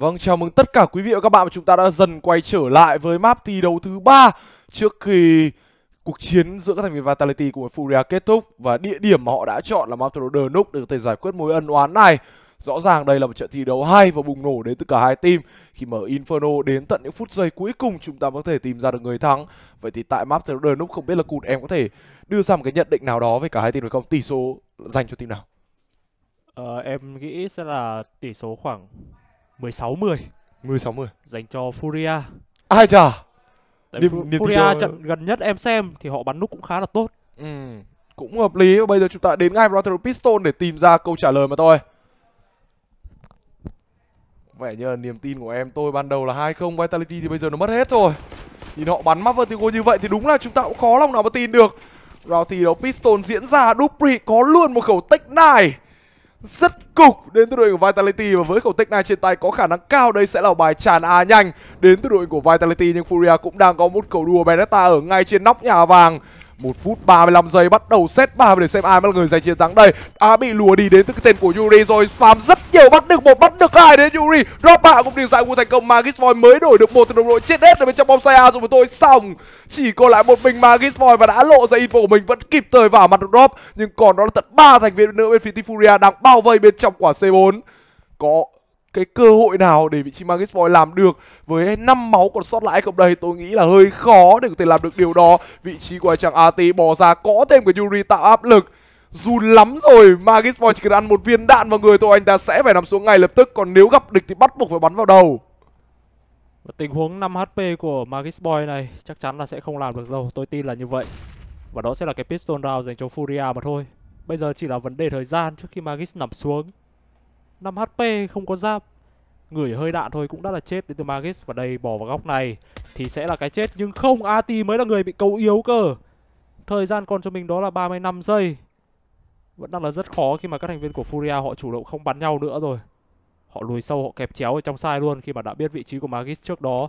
Vâng, chào mừng tất cả quý vị và các bạn, chúng ta đã dần quay trở lại với map thi đấu thứ 3 trước khi cuộc chiến giữa các thành viên Vitality cùng với Furia kết thúc, và địa điểm mà họ đã chọn là map The Nook để có thể giải quyết mối ân oán này. Rõ ràng đây là một trận thi đấu hay và bùng nổ đến từ cả hai team, khi mà Inferno đến tận những phút giây cuối cùng chúng ta có thể tìm ra được người thắng. Vậy thì tại map The Nook, không biết là Cụt em có thể đưa ra một cái nhận định nào đó về cả hai team được không? Tỷ số dành cho team nào? Em nghĩ sẽ là tỷ số khoảng 16-10 16-10 dành cho Furia. Ai chà, Tại niềm Furia trận gần nhất em xem thì họ bắn nút cũng khá là tốt. Cũng hợp lý. Và bây giờ chúng ta đến ngay Rotterdam Piston để tìm ra câu trả lời mà thôi. Vẻ như là niềm tin của em tôi ban đầu là 2-0 Vitality thì bây giờ nó mất hết rồi. Nhìn họ bắn mắt Vertigo như vậy thì đúng là chúng ta cũng khó lòng nào mà tin được. Round thi đấu Piston diễn ra, Dupri có luôn một khẩu tích này rất cục đến từ đội của Vitality, và với khẩu tích này trên tay có khả năng cao đây sẽ là bài tràn A nhanh đến từ đội của Vitality. Nhưng Furia cũng đang có một cầu đua Beretta ở ngay trên nóc nhà vàng. 1 phút 35 giây bắt đầu set 3 để xem ai mới là người giành chiến thắng đây. Bị lùa đi đến từ cái tên của Yuri rồi, spam rất nhiều, bắt được một, bắt được hai đến Yuri. Drop hạ cũng được giải ngũ thành công. Magisvoid mới đổi được một từ đồng đội chết hết ở bên trong bom xe A rồi, mà tôi xong. Chỉ còn lại một mình Magisvoid và đã lộ ra info của mình, vẫn kịp thời vào mặt được drop. Nhưng còn đó là tận 3 thành viên nữa bên phía team Furia đang bao vây bên trong quả C4. Có cái cơ hội nào để vị trí Magisvoid làm được với 5 máu còn sót lại không đây? Tôi nghĩ là hơi khó để có thể làm được điều đó. Vị trí của anh chàng AT bỏ ra, có thêm của Yuri tạo áp lực. Run lắm rồi, Magisvoid chỉ cần ăn một viên đạn vào người thôi anh ta sẽ phải nằm xuống ngay lập tức, còn nếu gặp địch thì bắt buộc phải bắn vào đầu. Và tình huống 5 HP của Magisvoid này chắc chắn là sẽ không làm được đâu, tôi tin là như vậy. Và đó sẽ là cái pistol round dành cho Furia mà thôi. Bây giờ chỉ là vấn đề thời gian trước khi Magis nằm xuống. 5 HP không có giáp, ngửi hơi đạn thôi cũng đã là chết đến từ Magis. Và đây bỏ vào góc này thì sẽ là cái chết, nhưng không, AT mới là người bị cầu yếu cơ. Thời gian còn cho mình đó là 35 giây. Vẫn đang là rất khó khi mà các thành viên của Furia họ chủ động không bắn nhau nữa rồi. Họ lùi sâu, họ kẹp chéo ở trong side luôn khi mà đã biết vị trí của Magis trước đó.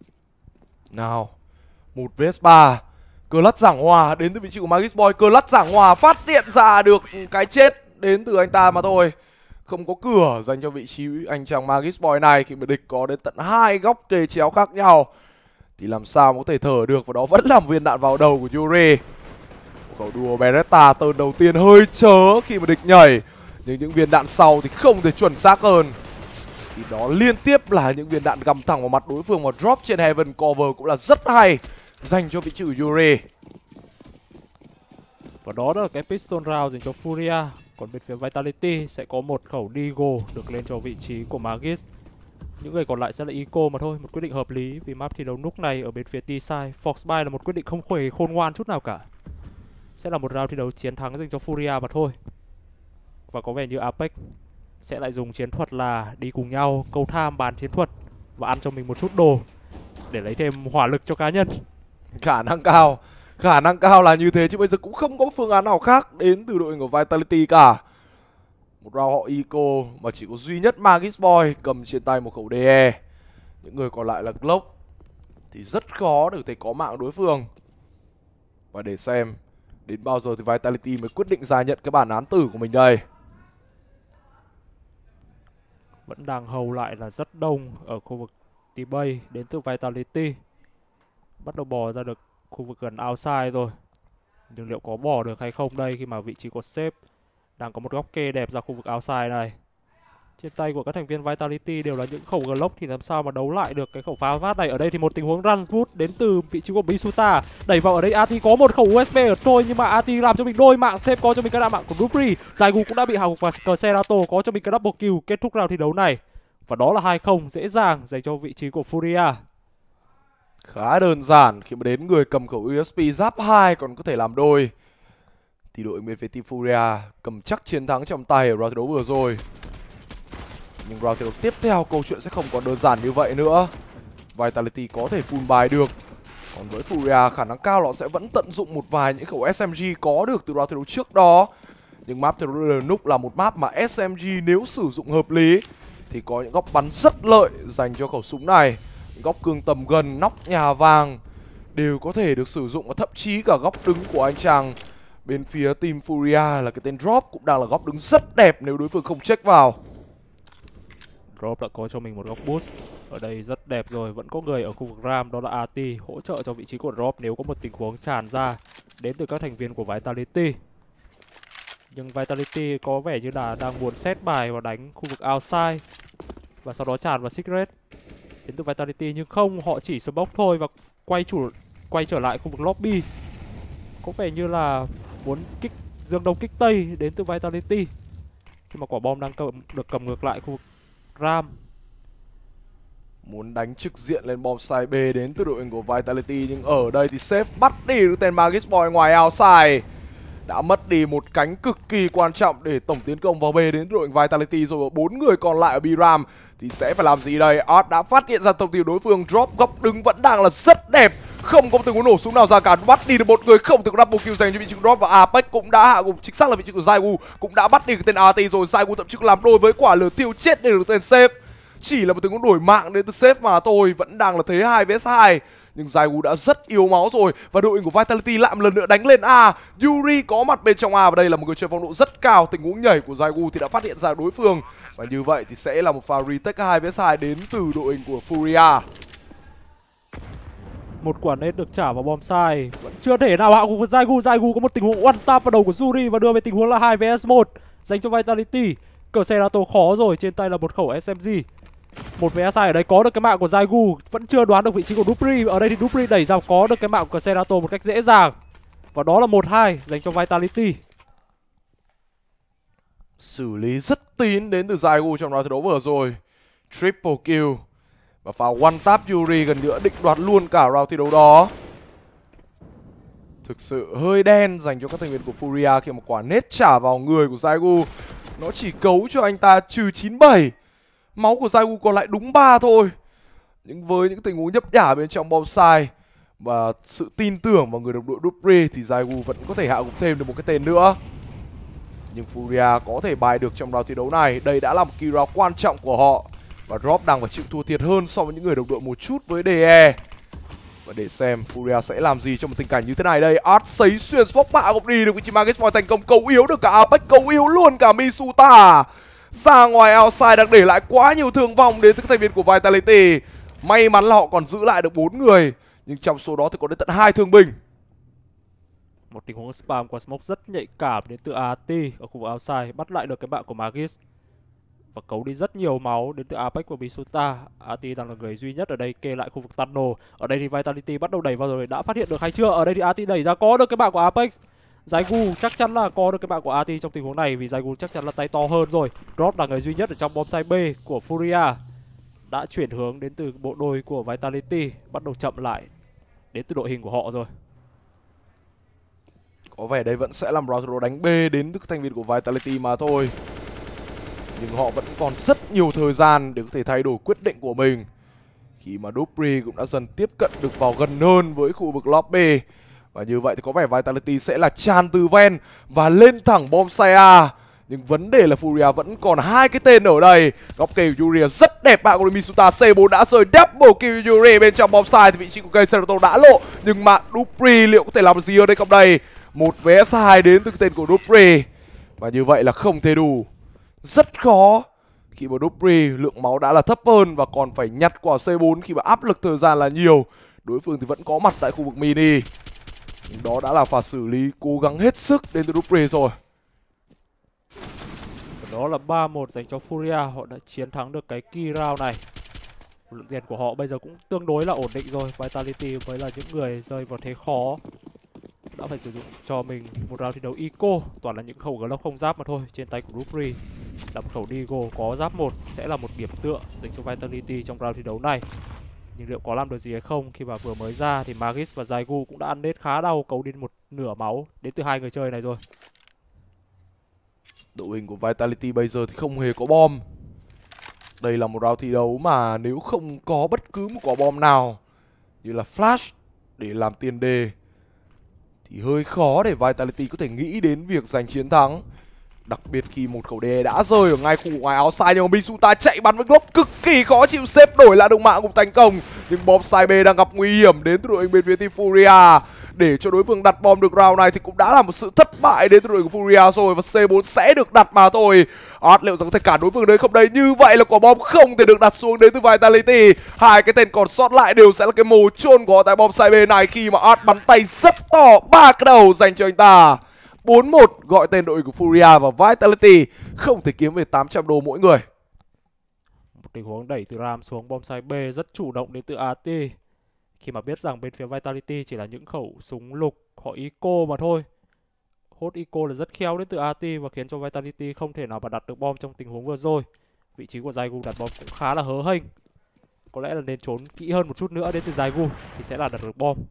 Nào, một vs 3, Clutch giảng hòa đến từ vị trí của Magisvoid. Clutch giảng hòa phát hiện ra được cái chết đến từ anh ta mà thôi. Không có cửa dành cho vị trí anh chàng Magisvoid này khi mà địch có đến tận 2 góc kề chéo khác nhau. Thì làm sao có thể thở được, và đó vẫn là một viên đạn vào đầu của Yuri. Khẩu đua Beretta tơn đầu tiên hơi chớ khi mà địch nhảy, nhưng những viên đạn sau thì không thể chuẩn xác hơn. Thì đó liên tiếp là những viên đạn găm thẳng vào mặt đối phương, và drop trên Heaven cover cũng là rất hay dành cho vị trí của Yuri. Và đó là cái pistol round dành cho Furia. Còn bên phía Vitality sẽ có một khẩu Deagle được lên cho vị trí của Magis. Những người còn lại sẽ là Eco mà thôi. Một quyết định hợp lý vì map thi đấu Nook này ở bên phía T-side. Foxby là một quyết định không khôn ngoan chút nào cả. Sẽ là một round thi đấu chiến thắng dành cho Furia mà thôi. Và có vẻ như Apex sẽ lại dùng chiến thuật là đi cùng nhau câu tham bàn chiến thuật và ăn cho mình một chút đồ để lấy thêm hỏa lực cho cá nhân. Khả năng cao là như thế, chứ bây giờ cũng không có phương án nào khác đến từ đội của Vitality cả. Một round họ Eco mà chỉ có duy nhất Magisvoid cầm trên tay một khẩu DE. Những người còn lại là Glock thì rất khó để có thể có mạng đối phương. Và để xem đến bao giờ thì Vitality mới quyết định ra nhận cái bản án tử của mình đây. Vẫn đang hầu lại là rất đông ở khu vực T-Bay đến từ Vitality. Bắt đầu bò ra được khu vực gần outside rồi. Nhưng liệu có bỏ được hay không đây, khi mà vị trí của sếp đang có một góc kê đẹp ra khu vực outside này. Trên tay của các thành viên Vitality đều là những khẩu Glock, thì làm sao mà đấu lại được cái khẩu pháo phát này. Ở đây thì một tình huống run boot đến từ vị trí của Bisuta. Đẩy vào ở đây, AT có một khẩu USB ở trôi, nhưng mà AT làm cho mình đôi mạng. Sếp có cho mình cái đạn mạng của Dupri. Dài cũng đã bị hạ gục, và Cerato có cho mình cái double kill kết thúc round thi đấu này. Và đó là 2-0 dễ dàng dành cho vị trí của Furia. Khá đơn giản khi mà đến người cầm khẩu USP giáp 2 còn có thể làm đôi. Thì đội bên phía team Furia cầm chắc chiến thắng trong tay ở round thi đấu vừa rồi. Nhưng round thi đấu tiếp theo câu chuyện sẽ không còn đơn giản như vậy nữa. Vitality có thể full buy được, còn với Furia khả năng cao họ sẽ vẫn tận dụng một vài những khẩu SMG có được từ round thi đấu trước đó. Nhưng map The Nook là một map mà SMG nếu sử dụng hợp lý thì có những góc bắn rất lợi dành cho khẩu súng này. Những góc cương tầm gần, nóc nhà vàng đều có thể được sử dụng, và thậm chí cả góc đứng của anh chàng bên phía team Furia là cái tên Drop cũng đang là góc đứng rất đẹp nếu đối phương không check vào. Drop đã có cho mình một góc boost. Ở đây rất đẹp rồi, vẫn có người ở khu vực Ram, đó là AT, hỗ trợ cho vị trí của Drop nếu có một tình huống tràn ra đến từ các thành viên của Vitality. Nhưng Vitality có vẻ như là đang muốn set bài và đánh khu vực outside và sau đó tràn vào Secret đến từ Vitality, nhưng không, họ chỉ smoke thôi và quay trở lại khu vực lobby. Có vẻ như là muốn kích dương đông kích tây đến từ Vitality khi mà quả bom đang được cầm ngược lại khu vực Ram. Muốn đánh trực diện lên bom side B đến từ đội hình của Vitality, nhưng ở đây thì Save bắt đi được tên Magic Boy ngoài outside. Đã mất đi một cánh cực kỳ quan trọng để tổng tiến công vào B đến từ đội hình Vitality rồi. 4 người còn lại ở B-Ram thì sẽ phải làm gì đây? Art đã phát hiện ra thông tin đối phương. Drop góc đứng vẫn đang là rất đẹp, không có từng có nổ súng nào ra cả. Bắt đi được một người, không từng double kill dành cho vị trí của Drop, và Apex cũng đã hạ gục chính xác là vị trí của Zaigu, cũng đã bắt đi cái tên AT rồi. Zaigu thậm chí làm đôi với quả lửa tiêu chết để được tên Save. Chỉ là một tình huống đổi mạng đến từ Save mà thôi, vẫn đang là thế 2 vs 2. Nhưng Zaigu đã rất yếu máu rồi và đội hình của Vitality lại một lần nữa đánh lên A. Yuri có mặt bên trong A và đây là một người chơi phong độ rất cao. Tình huống nhảy của Zaigu thì đã phát hiện ra đối phương, và như vậy thì sẽ là một pha retake 2 vs 2 đến từ đội hình của Furia. Một quả nét được trả vào bom sai, vẫn chưa thể nào hạ gục Zaigu. Zaigu có một tình huống one tap vào đầu của Yuri và đưa về tình huống là 2 vs 1 dành cho Vitality. Cờ Serato khó rồi, trên tay là một khẩu SMG. Một vs 2 ở đây có được cái mạng của Zaigu, vẫn chưa đoán được vị trí của Dupri. Ở đây thì Dupri đẩy ra có được cái mạng của Serato một cách dễ dàng. Và đó là 1-2 dành cho Vitality. Xử lý rất tín đến từ Zaigu trong round thi đấu vừa rồi. Triple kill và pha one tap Yuri gần nữa định đoạt luôn cả round thi đấu đó. Thực sự hơi đen dành cho các thành viên của Furia khi mà quả nết trả vào người của Zaigu nó chỉ cấu cho anh ta trừ 97. Máu của Zaigu còn lại đúng 3 thôi. Nhưng với những tình huống nhấp nhả bên trong bom sai và sự tin tưởng vào người đồng đội Dupri thì Zaigu vẫn có thể hạ gục thêm được một cái tên nữa. Nhưng Furia có thể bài được trong round thi đấu này. Đây đã là một key round quan trọng của họ và Drop đang phải chịu thua thiệt hơn so với những người đồng đội một chút với DE. Và để xem Furia sẽ làm gì trong một tình cảnh như thế này đây. Art sấy xuyên spot mạ gục đi được vị trí Magic Boy thành công, cầu yếu được cả Apex, cầu yếu luôn cả Misuta. Ra ngoài outside đang để lại quá nhiều thương vong đến từ các thành viên của Vitality. May mắn là họ còn giữ lại được 4 người, nhưng trong số đó thì có đến tận 2 thương binh. Một tình huống spam qua smoke rất nhạy cảm đến từ AT ở khu vực outside, bắt lại được cái bạn của Magis và cấu đi rất nhiều máu đến từ Apex và Misuta. AT đang là người duy nhất ở đây kê lại khu vực tunnel. Ở đây thì Vitality bắt đầu đẩy vào rồi, đã phát hiện được hay chưa? Ở đây thì AT đẩy ra, có được cái bạn của Apex. Zaigu chắc chắn là có được cái bạn của AT trong tình huống này vì Zaigu chắc chắn là tay to hơn rồi. Drop là người duy nhất ở trong bom site B của Furia, đã chuyển hướng đến từ bộ đôi của Vitality, bắt đầu chậm lại đến từ đội hình của họ rồi. Có vẻ đây vẫn sẽ làm round đánh B đến từ các thành viên của Vitality mà thôi. Nhưng họ vẫn còn rất nhiều thời gian để có thể thay đổi quyết định của mình, khi mà Dupri cũng đã dần tiếp cận được vào gần hơn với khu vực lobby. Và như vậy thì có vẻ Vitality sẽ là tràn từ ven và lên thẳng bom site A. Nhưng vấn đề là Furia vẫn còn 2 cái tên ở đây. Góc kề của Yuri rất đẹp, bạn của Misuta. C4 đã rơi double kill Yuri bên trong bom site thì vị trí của cây Serato đã lộ. Nhưng mà Dupri liệu có thể làm gì ở đây không đây? 1 vs 2 đến từ cái tên của Dupri. Và như vậy là không thể đủ. Rất khó khi mà Dupri lượng máu đã là thấp hơn và còn phải nhặt quả C4 khi mà áp lực thời gian là nhiều. Đối phương thì vẫn có mặt tại khu vực mini. Nhưng đó đã là pha xử lý cố gắng hết sức đến từ Dupri rồi. Đó là 3-1 dành cho Furia, họ đã chiến thắng được cái key round này. Lượng tiền của họ bây giờ cũng tương đối là ổn định rồi. Vitality mới là những người rơi vào thế khó, đã phải sử dụng cho mình một round thi đấu eco, toàn là những khẩu Glock không giáp mà thôi. Trên tay của Dupri là một khẩu Deagle có giáp 1, sẽ là một điểm tựa dành cho Vitality trong round thi đấu này. Nhưng liệu có làm được gì hay không khi mà vừa mới ra thì Magis và Zaigu cũng đã ăn nết khá đau, cấu đi một nửa máu đến từ 2 người chơi này rồi. Đội hình của Vitality bây giờ thì không hề có bom. Đây là một round thi đấu mà nếu không có bất cứ một quả bom nào như là flash để làm tiền đề thì hơi khó để Vitality có thể nghĩ đến việc giành chiến thắng. Đặc biệt khi một khẩu DE đã rơi ở ngay khu ngoài áo sai, nhưng mà Misuta chạy bắn với Glock cực kỳ khó chịu, xếp đổi lại đồng mạng cũng thành công. Nhưng bom side B đang gặp nguy hiểm đến từ đội hình bên phía team Furia. để cho đối phương đặt bom được round này thì cũng đã là một sự thất bại đến từ đội của Furia rồi, và C4 sẽ được đặt mà thôi. Liệu rằng có thể cản đối phương đấy không đây? Như vậy là quả bom không thể được đặt xuống đến từ Vitality. Hai cái tên còn sót lại đều sẽ là cái mồ chôn của họ tại bom side B này, khi mà Art bắn tay rất to, 3 cái đầu dành cho anh ta. 4-1 gọi tên đội của Furia, và Vitality không thể kiếm về 800 đô mỗi người. Một tình huống đẩy từ Ram xuống bom side B rất chủ động đến từ AT, khi mà biết rằng bên phía Vitality chỉ là những khẩu súng lục họ eco mà thôi. Hốt eco là rất khéo đến từ AT và khiến cho Vitality không thể nào mà đặt được bom trong tình huống vừa rồi. Vị trí của Zaigu đặt bom cũng khá là hớ hênh. Có lẽ là nên trốn kỹ hơn một chút nữa đến từ Zaigu thì sẽ là đặt được bom.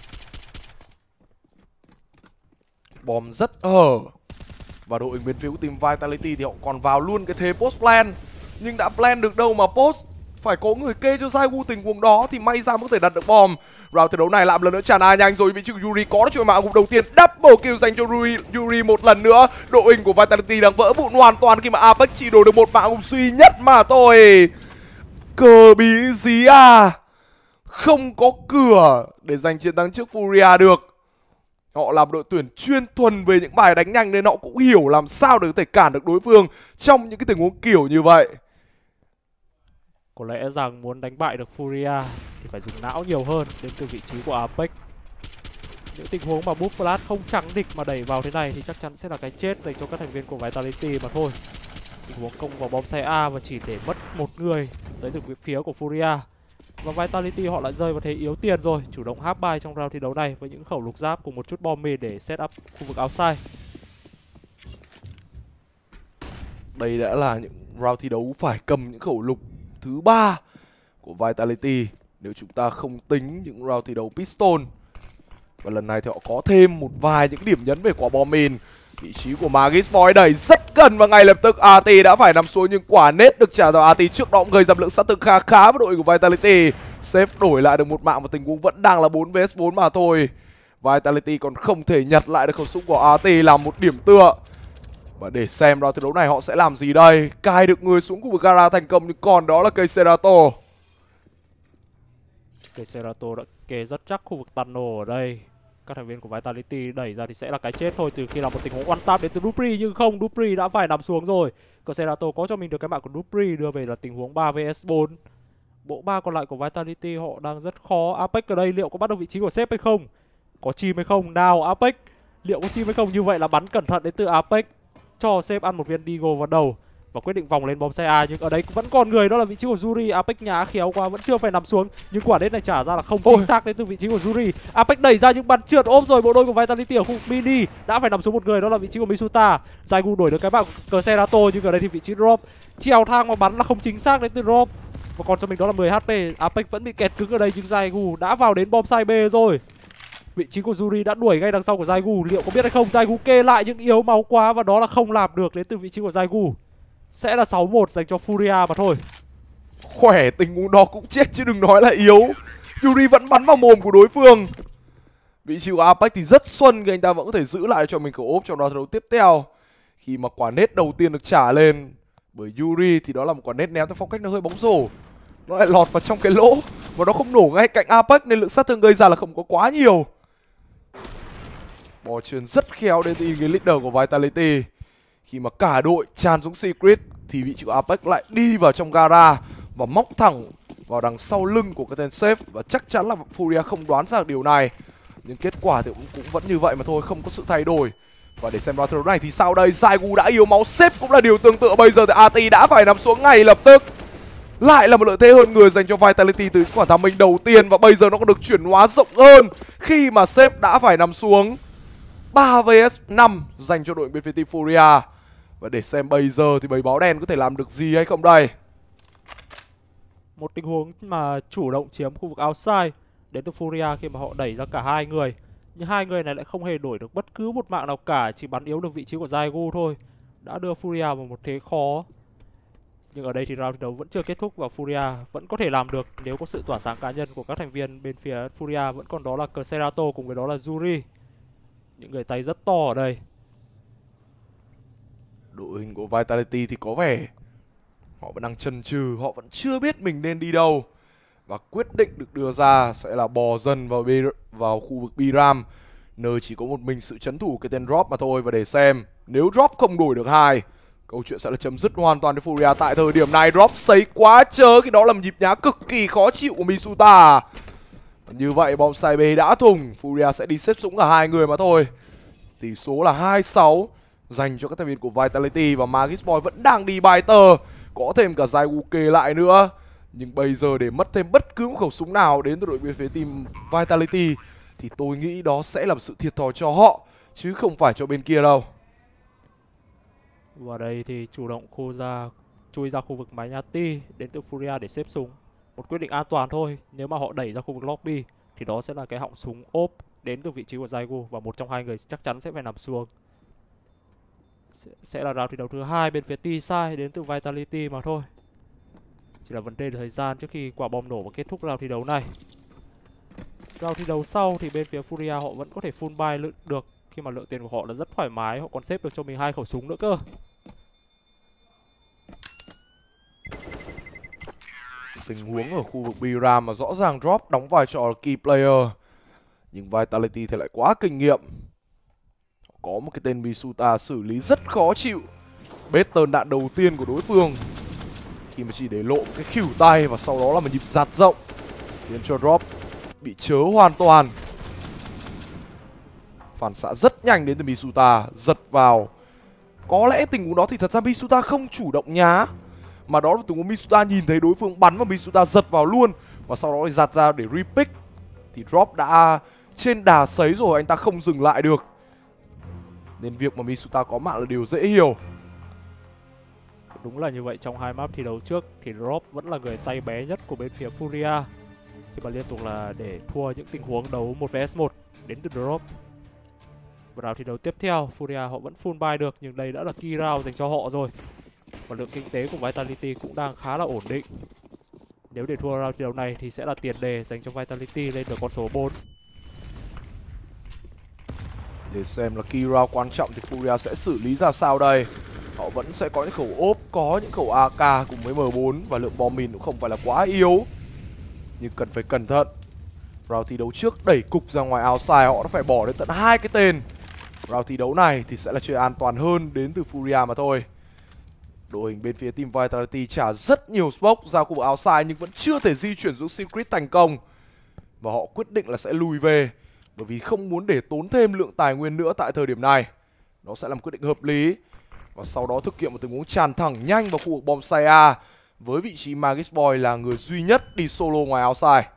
Bom rất hở. Và đội hình bên phía của team Vitality thì họ còn vào luôn cái thế post plan. Nhưng đã plan được đâu mà post. Phải có người kê cho Zaigu tình huống đó thì may ra mới có thể đặt được bom. Round thi đấu này làm lần nữa tràn ai nhanh rồi. Vị trí của Yuri có được chuỗi mạng đầu tiên, double kill dành cho Yuri một lần nữa. Đội hình của Vitality đang vỡ vụn hoàn toàn khi mà Apex chỉ đổi được một mạng duy nhất mà thôi. Cờ bí gì à? Không có cửa để giành chiến thắng trước Furia được. Họ làm đội tuyển chuyên thuần về những bài đánh nhanh nên họ cũng hiểu làm sao để có thể cản được đối phương trong những cái tình huống kiểu như vậy. Có lẽ rằng muốn đánh bại được Furia thì phải dùng não nhiều hơn đến từ vị trí của Apex. Những tình huống mà búp flash không trắng địch mà đẩy vào thế này thì chắc chắn sẽ là cái chết dành cho các thành viên của Vitality mà thôi. Tình huống công vào bom xe A và chỉ để mất một người tới từ phía của Furia. Và Vitality họ lại rơi vào thế yếu tiền rồi, chủ động half buy trong round thi đấu này với những khẩu lục giáp cùng một chút bom mìn để set up khu vực outside. Đây đã là những round thi đấu phải cầm những khẩu lục thứ 3 của Vitality nếu chúng ta không tính những round thi đấu pistol. Và lần này thì họ có thêm một vài những điểm nhấn về quả bom mìn. Vị trí của Magis Boy đẩy rất gần và ngay lập tức AT đã phải nằm xuống, nhưng quả nết được trả vào AT trước đó cũng gây dập lượng sát thương khá khá với đội của Vitality. Safe đổi lại được một mạng và tình huống vẫn đang là 4 vs 4 mà thôi. Vitality còn không thể nhặt lại được khẩu súng của AT làm một điểm tựa. Và để xem round thi đấu này họ sẽ làm gì đây. Cài được người xuống khu vực gara thành công, nhưng còn đó là cây Serato. Cây Serato đã kê rất chắc khu vực tunnel ở đây. Các thành viên của Vitality đẩy ra thì sẽ là cái chết thôi, trừ khi là một tình huống one tap đến từ Dupri, nhưng không, Dupri đã phải nằm xuống rồi. Còn Serato có cho mình được cái mạng của Dupri đưa về là tình huống 3 vs 4. Bộ ba còn lại của Vitality họ đang rất khó. Apex ở đây liệu có bắt được vị trí của sếp hay không? Có chim hay không? Nào Apex, liệu có chim hay không? Như vậy là bắn cẩn thận đến từ Apex, cho sếp ăn một viên Deagle vào đầu và quyết định vòng lên bom xe A. Nhưng ở đây vẫn còn người, đó là vị trí của Yuri. Apex nhá khéo quá, vẫn chưa phải nằm xuống, nhưng quả đết này trả ra là không chính xác đến từ vị trí của Yuri. Apex đẩy ra nhưng bắn trượt, ôm rồi bộ đôi của Vitality ở khu vực mini, đã phải nằm xuống một người, đó là vị trí của Misuta. Zaigu đổi được cái mạng cờ Serato, nhưng ở đây thì vị trí drop trèo thang mà bắn là không chính xác đến từ drop, và còn cho mình đó là 10 HP. Apex vẫn bị kẹt cứng ở đây, nhưng Zaigu đã vào đến bom side B rồi. Vị trí của Yuri đã đuổi ngay đằng sau của Zaigu, liệu có biết hay không? Zaigu kê lại nhưng yếu máu quá, và đó là không làm được đến từ vị trí của Zaigu. Sẽ là 6-1 dành cho Furia mà thôi. Khỏe, tình huống đó cũng chết chứ đừng nói là yếu. Yuri vẫn bắn vào mồm của đối phương. Vị trí của Apex thì rất xuân khi anh ta vẫn có thể giữ lại cho mình khẩu ốp trong đó thi đấu tiếp theo. Khi mà quả nết đầu tiên được trả lên bởi Yuri thì đó là một quả nết ném theo phong cách nó hơi bóng rổ. Nó lại lọt vào trong cái lỗ và nó không nổ ngay cạnh Apex nên lượng sát thương gây ra là không có quá nhiều. Bò chuyền rất khéo đến từ cái leader của Vitality. Khi mà cả đội tràn xuống Secret thì vị trí của Apex lại đi vào trong gara và móc thẳng vào đằng sau lưng của cái tên Safe. Và chắc chắn là Furia không đoán ra được điều này, nhưng kết quả thì cũng vẫn như vậy mà thôi, không có sự thay đổi. Và để xem round thi đấu này thì sau đây, Zaigu đã yếu máu, Safe cũng là điều tương tự. Bây giờ thì AT đã phải nằm xuống ngay lập tức. Lại là một lợi thế hơn người dành cho Vitality từ quả thám minh đầu tiên, và bây giờ nó còn được chuyển hóa rộng hơn khi mà Safe đã phải nằm xuống. 3 vs 5 dành cho đội bên phía team Furia. Và để xem bây giờ thì bầy báo đen có thể làm được gì hay không đây. Một tình huống mà chủ động chiếm khu vực outside đến từ Furia khi mà họ đẩy ra cả hai người, nhưng hai người này lại không hề đổi được bất cứ một mạng nào cả, chỉ bắn yếu được vị trí của Zaigu thôi, đã đưa Furia vào một thế khó. Nhưng ở đây thì round thi đấu vẫn chưa kết thúc và Furia vẫn có thể làm được nếu có sự tỏa sáng cá nhân của các thành viên bên phía Furia. Vẫn còn đó là cờ Serato cùng với đó là Yuri, những người tay rất to ở đây. Đội hình của Vitality thì có vẻ họ vẫn đang chần chừ, họ vẫn chưa biết mình nên đi đâu. Và quyết định được đưa ra sẽ là bò dần vào khu vực Biram nơi chỉ có một mình sự trấn thủ cái tên Drop mà thôi. Và để xem nếu Drop không đổi được 2, câu chuyện sẽ là chấm dứt hoàn toàn cho Furia tại thời điểm này. Drop sấy quá chớ khi đó là một nhịp nhá cực kỳ khó chịu của Misuta. Như vậy bom sai B đã thùng, Furia sẽ đi xếp súng cả 2 người mà thôi. Tỷ số là 2-6 dành cho các thành viên của Vitality, và Magisboy vẫn đang đi bài tờ. Có thêm cả Zaigu kề lại nữa. Nhưng bây giờ để mất thêm bất cứ một khẩu súng nào đến từ đội bên phía team Vitality thì tôi nghĩ đó sẽ là một sự thiệt thòi cho họ, chứ không phải cho bên kia đâu. Và đây thì chủ động chui ra khu vực mái nhà Ti đến từ Furia để xếp súng. Một quyết định an toàn thôi. Nếu mà họ đẩy ra khu vực lobby thì đó sẽ là cái họng súng ốp đến từ vị trí của Zaigu, và một trong 2 người chắc chắn sẽ phải nằm xuống. Sẽ là round thi đấu thứ 2 bên phía T-Side đến từ Vitality mà thôi. Chỉ là vấn đề thời gian trước khi quả bom nổ và kết thúc round thi đấu này. Round thi đấu sau thì bên phía Furia họ vẫn có thể full buy được, khi mà lượng tiền của họ là rất thoải mái. Họ còn xếp được cho mình 2 khẩu súng nữa cơ. Tình huống ở khu vực B-Ram mà rõ ràng Drop đóng vai trò là key player, nhưng Vitality thì lại quá kinh nghiệm. Có một cái tên Misuta xử lý rất khó chịu bết tơn đạn đầu tiên của đối phương, khi mà chỉ để lộ một cái khỉu tay và sau đó là một nhịp giạt rộng, khiến cho Drop bị chớ hoàn toàn. Phản xạ rất nhanh đến từ Misuta, giật vào. Có lẽ tình huống đó thì thật ra Misuta không chủ động nhá, mà đó là tình huống Misuta nhìn thấy đối phương bắn và Misuta giật vào luôn, và sau đó thì giạt ra để repick. Thì Drop đã trên đà sấy rồi, anh ta không dừng lại được, nên việc mà Misuta có mạng là điều dễ hiểu. Đúng là như vậy, trong 2 map thi đấu trước thì Drop vẫn là người tay bé nhất của bên phía Furia, khi mà liên tục là để thua những tình huống đấu 1 vs 1 đến từ Drop. Và round thi đấu tiếp theo, Furia họ vẫn full buy được, nhưng đây đã là key round dành cho họ rồi. Và lượng kinh tế của Vitality cũng đang khá là ổn định. Nếu để thua round thi đấu này thì sẽ là tiền đề dành cho Vitality lên được con số 4. Để xem là key round quan trọng thì Furia sẽ xử lý ra sao đây. Họ vẫn sẽ có những khẩu ốp, có những khẩu AK cùng với M4, và lượng bom mìn cũng không phải là quá yếu, nhưng cần phải cẩn thận. Round thi đấu trước đẩy cục ra ngoài outside, họ đã phải bỏ đến tận 2 cái tên. Round thi đấu này thì sẽ là chơi an toàn hơn đến từ Furia mà thôi. Đội hình bên phía team Vitality trả rất nhiều smoke ra khu vực outside nhưng vẫn chưa thể di chuyển xuống Secret thành công, và họ quyết định là sẽ lùi về, bởi vì không muốn để tốn thêm lượng tài nguyên nữa tại thời điểm này. Đó sẽ là một quyết định hợp lý. Và sau đó thực hiện một tình huống tràn thẳng nhanh vào khu vực bom site A, với vị trí Magisboy là người duy nhất đi solo ngoài outside.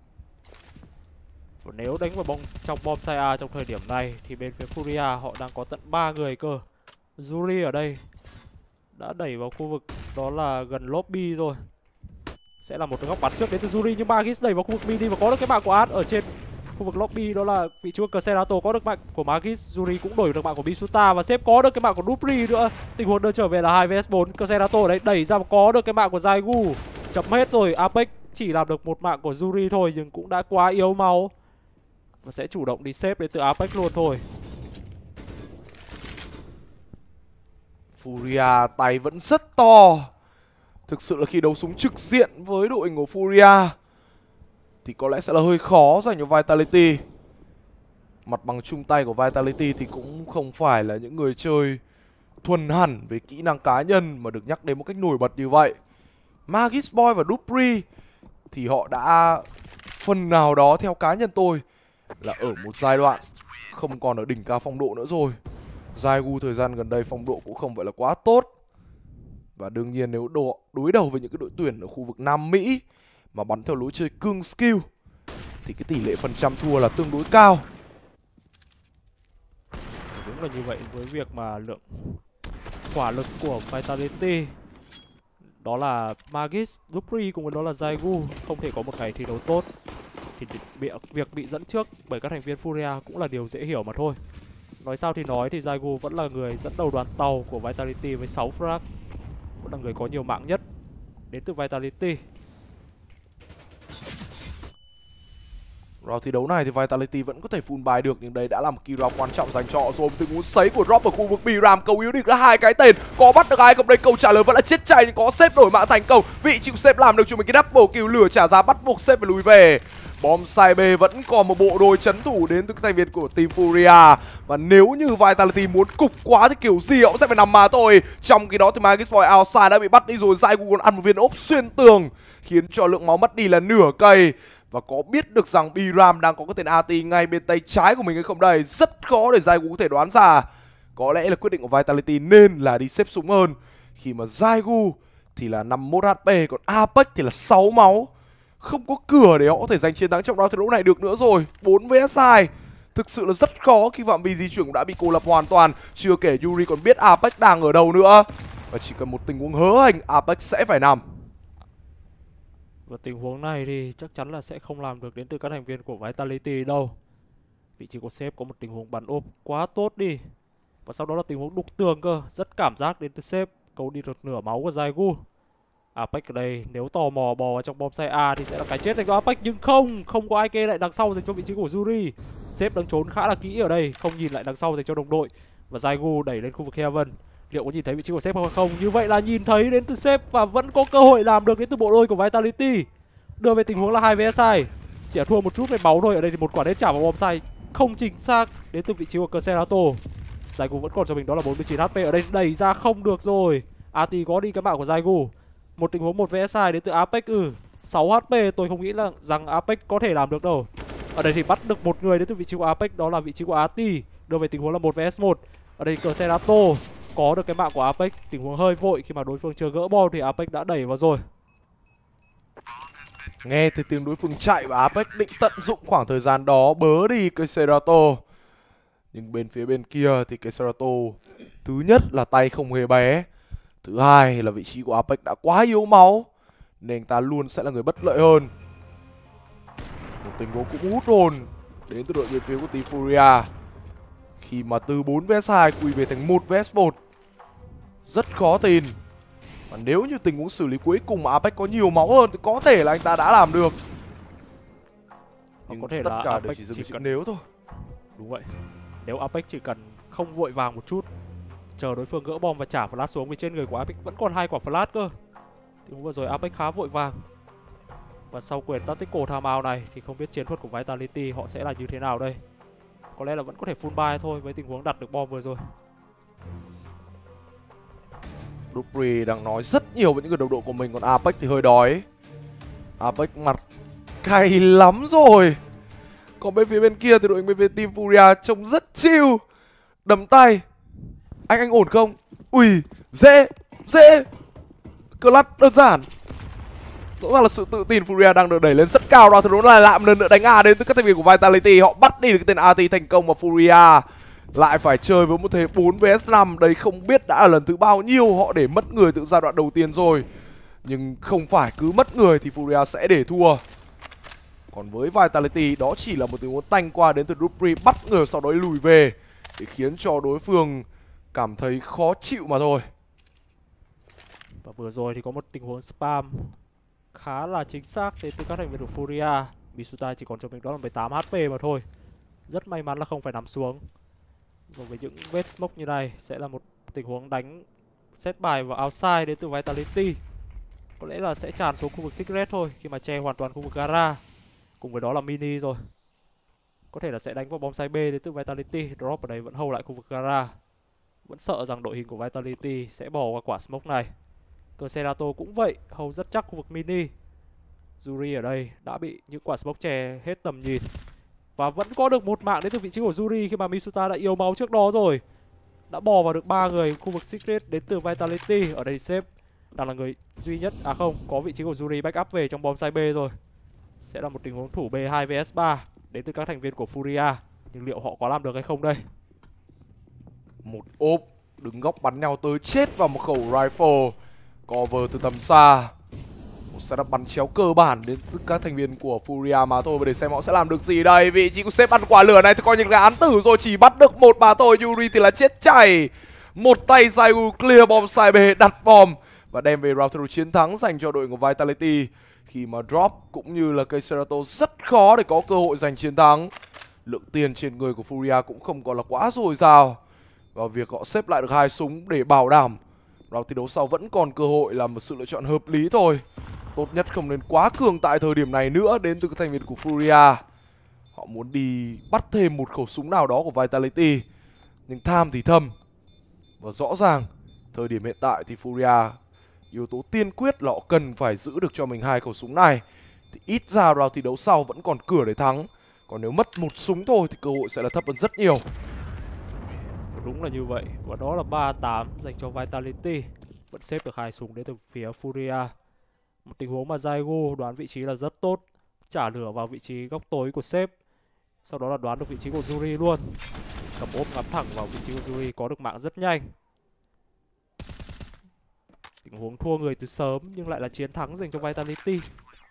Và nếu đánh vào trong bom site A trong thời điểm này thì bên phía Furia họ đang có tận 3 người cơ. Yuri ở đây đã đẩy vào khu vực đó là gần lobby rồi. Sẽ là một cái góc bắn trước đến từ Yuri, nhưng Magis đẩy vào khu vực mini và có được cái mạng của Ad ở trên khu vực lobby, đó là vị trí của Cerato. Có được mạng của Magis, Yuri cũng đổi được mạng của Misuta, và sếp có được cái mạng của Dupri nữa. Tình huống đưa trở về là 2 vs 4. Cerato đấy đẩy ra và có được cái mạng của Zaigu. Chấm hết rồi. Apex chỉ làm được một mạng của Yuri thôi, nhưng cũng đã quá yếu máu, và sẽ chủ động đi xếp đến từ Apex luôn thôi. Furia tay vẫn rất to. Thực sự là khi đấu súng trực diện với đội hình của Furia thì có lẽ sẽ là hơi khó dành cho Vitality. Mặt bằng chung tay của Vitality thì cũng không phải là những người chơi thuần hẳn về kỹ năng cá nhân mà được nhắc đến một cách nổi bật như vậy. Magisboy và Dupri thì họ đã phần nào đó, theo cá nhân tôi, là ở một giai đoạn không còn ở đỉnh cao phong độ nữa rồi. Zaigu thời gian gần đây phong độ cũng không phải là quá tốt. Và đương nhiên nếu đối đầu với những cái đội tuyển ở khu vực Nam Mỹ mà bắn theo lối chơi cương skill thì cái tỷ lệ phần trăm thua là tương đối cao. Đúng là như vậy, với việc mà lượng quả lực của Vitality đó là Magis, Dupri cùng với đó là Zaigu không thể có một ngày thi đấu tốt, thì việc bị dẫn trước bởi các thành viên Furia cũng là điều dễ hiểu mà thôi. Nói sao thì nói thì Zaigu vẫn là người dẫn đầu đoàn tàu của Vitality với 6 frag, vẫn là người có nhiều mạng nhất đến từ Vitality. Round thi đấu này thì Vitality vẫn có thể full buy được, nhưng đây đã là một key round quan trọng dành cho họ rồi. Tình huống sấy của Drop ở khu vực B-Ram, cầu yếu đi ra 2 cái tên, có bắt được ai không đây? Câu trả lời vẫn là chết cháy, nhưng có xếp đổi mạng thành công. Vị chịu xếp làm được cho mình cái double kill, lửa trả giá bắt buộc xếp phải lùi về. Bom sai B vẫn còn một bộ đôi trấn thủ đến từ các thành viên của team Furia. Và nếu như Vitality muốn cục quá thì kiểu gì họ cũng sẽ phải nằm mà thôi. Trong khi đó thì Magic Boy Outside đã bị bắt đi rồi. Zaigu còn ăn một viên ốp xuyên tường, khiến cho lượng máu mất đi là nửa cây. Và có biết được rằng Biram đang có cái tên AT ngay bên tay trái của mình hay không đây? Rất khó để Zaigu có thể đoán ra. Có lẽ là quyết định của Vitality nên là đi xếp súng hơn, khi mà Zaigu thì là 51 HP, còn Apex thì là 6 máu. Không có cửa để họ có thể giành chiến thắng trong round thi đấu này được nữa rồi. 4 vs 2 thực sự là rất khó khi phạm vi di chuyển cũng đã bị cô lập hoàn toàn. Chưa kể Yuri còn biết Apex đang ở đâu nữa. Và chỉ cần một tình huống hớ hành, Apex sẽ phải nằm. Và tình huống này thì chắc chắn là sẽ không làm được đến từ các thành viên của Vitality đâu. Vị trí của sếp có một tình huống bắn ốp quá tốt đi. Và sau đó là tình huống đục tường cơ. Rất cảm giác đến từ sếp. Câu đi được nửa máu của Zaigu. Apex ở đây nếu tò mò bò vào trong bom xe A thì sẽ là cái chết dành cho Apex. Nhưng không có ai kê lại đằng sau dành cho vị trí của Yuri. Sếp đang trốn khá là kỹ ở đây, không nhìn lại đằng sau dành cho đồng đội. Và Zaigu đẩy lên khu vực Heaven. Liệu có nhìn thấy vị trí của sếp hay không? Như vậy là nhìn thấy đến từ sếp và vẫn có cơ hội làm được đến từ bộ đôi của Vitality. Đưa về tình huống là 2 vs 2. Chỉ thua một chút về máu thôi. Ở đây thì một quả đế trả vào bom sai không chính xác đến từ vị trí của Cerato. Zaigu vẫn còn cho mình đó là 49 HP. Ở đây đẩy ra không được rồi. AT có đi cái mạng của Zaigu. Một tình huống 1 vs 2 đến từ Apex. 6 HP tôi không nghĩ là rằng Apex có thể làm được đâu. Ở đây thì bắt được một người đến từ vị trí của Apex, đó là vị trí của AT. Đưa về tình huống là 1 vs 1. Ở đây Cerato có được cái mạng của Apex. Tình huống hơi vội khi mà đối phương chưa gỡ bom thì Apex đã đẩy vào rồi. Nghe thấy tiếng đối phương chạy và Apex định tận dụng khoảng thời gian đó bớ đi Cerato. Nhưng bên phía bên kia thì Cerato thứ nhất là tay không hề bé, thứ hai là vị trí của Apex đã quá yếu máu nên ta luôn sẽ là người bất lợi hơn. Một tình huống cũng hút hồn đến từ đội bên phía của team Furia, khi mà từ 4 vs 2 quỳ về thành 1 vs 1. Rất khó tin. Và nếu như tình huống xử lý cuối cùng mà Apex có nhiều máu hơn thì có thể là anh ta đã làm được. Nhưng có thể tất là cả Apex đều chỉ dừng chỉ chữ cần nếu thôi. Đúng vậy. Nếu Apex chỉ cần không vội vàng một chút, chờ đối phương gỡ bom và trả flash xuống, vì trên người của Apex vẫn còn 2 quả flash cơ. Thì vừa rồi Apex khá vội vàng. Và sau quyền tactical timeout này thì không biết chiến thuật của Vitality họ sẽ là như thế nào đây. Có lẽ là vẫn có thể full buy thôi với tình huống đặt được bom vừa rồi. Dupri đang nói rất nhiều với những người đồng đội của mình, còn Apex thì hơi đói. Apex mặt cay lắm rồi. Còn bên phía bên kia thì đội bên phía team Furia trông rất chill. Đấm tay. Anh ổn không? Ui, dễ. Clutch đơn giản. Rõ ràng là sự tự tin Furia đang được đẩy lên rất cao. Đó thì đúng là lại một lần nữa đánh A đến từ các thành viên của Vitality. Họ bắt đi được cái tên AT thành công và Furia lại phải chơi với một thế 4 vs 5. Đây không biết đã là lần thứ bao nhiêu họ để mất người từ giai đoạn đầu tiên rồi. Nhưng không phải cứ mất người thì Furia sẽ để thua. Còn với Vitality đó chỉ là một tình huống tanh qua đến từ Dupri, bắt người sau đó lùi về để khiến cho đối phương cảm thấy khó chịu mà thôi. Và vừa rồi thì có một tình huống spam khá là chính xác đến từ các thành viên của Furia. Misuta chỉ còn cho mình đó là 18 HP mà thôi. Rất may mắn là không phải nằm xuống. Và với những vết smoke như này sẽ là một tình huống đánh set bài vào outside đến từ Vitality. Có lẽ là sẽ tràn xuống khu vực Secret thôi, khi mà che hoàn toàn khu vực Gara. Cùng với đó là Mini rồi. Có thể là sẽ đánh vào bom side B đến từ Vitality. Drop ở đây vẫn hold lại khu vực Gara. Vẫn sợ rằng đội hình của Vitality sẽ bỏ qua quả smoke này. Cerato cũng vậy, hold rất chắc khu vực Mini. Yuri ở đây đã bị những quả smoke che hết tầm nhìn. Và vẫn có được một mạng đến từ vị trí của Yuri khi mà Misuta đã yếu máu trước đó rồi. Đã bò vào được 3 người khu vực Secret đến từ Vitality. Ở đây sếp đang là người duy nhất, à không, có vị trí của Yuri backup về trong bom side B rồi. Sẽ là một tình huống thủ B 2 vs 3 đến từ các thành viên của Furia. Nhưng liệu họ có làm được hay không đây? Một ốp đứng góc bắn nhau tới chết vào một khẩu rifle cover từ tầm xa. Một setup bắn chéo cơ bản đến từ các thành viên của Furia mà thôi. Và để xem họ sẽ làm được gì đây. Vị trí của sếp ăn quả lửa này thì coi như là án tử rồi, chỉ bắt được một mà thôi. Yuri thì là chết chảy. Một tay Zaigu clear bom side B, đặt bom và đem về round through chiến thắng dành cho đội của Vitality. Khi mà Drop cũng như là Cerato rất khó để có cơ hội giành chiến thắng. Lượng tiền trên người của Furia cũng không còn là quá dồi dào. Và việc họ xếp lại được 2 súng để bảo đảm round thi đấu sau vẫn còn cơ hội là một sự lựa chọn hợp lý thôi. tốt nhất không nên quá cường tại thời điểm này nữa đến từ các thành viên của Furia. Họ muốn đi bắt thêm một khẩu súng nào đó của Vitality, nhưng tham thì thầm. Và rõ ràng thời điểm hiện tại thì Furia yếu tố tiên quyết là họ cần phải giữ được cho mình 2 khẩu súng này, thì ít ra round thi đấu sau vẫn còn cửa để thắng. Còn nếu mất một súng thôi thì cơ hội sẽ là thấp hơn rất nhiều. Đúng là như vậy. Và đó là 3-8 dành cho Vitality. Vẫn xếp được 2 súng đến từ phía Furia. Một tình huống mà Zaigu đoán vị trí là rất tốt, trả lửa vào vị trí góc tối của sếp. Sau đó là đoán được vị trí của Yuri luôn. Cầm ốp ngắm thẳng vào vị trí của Yuri, có được mạng rất nhanh. Tình huống thua người từ sớm nhưng lại là chiến thắng dành cho Vitality.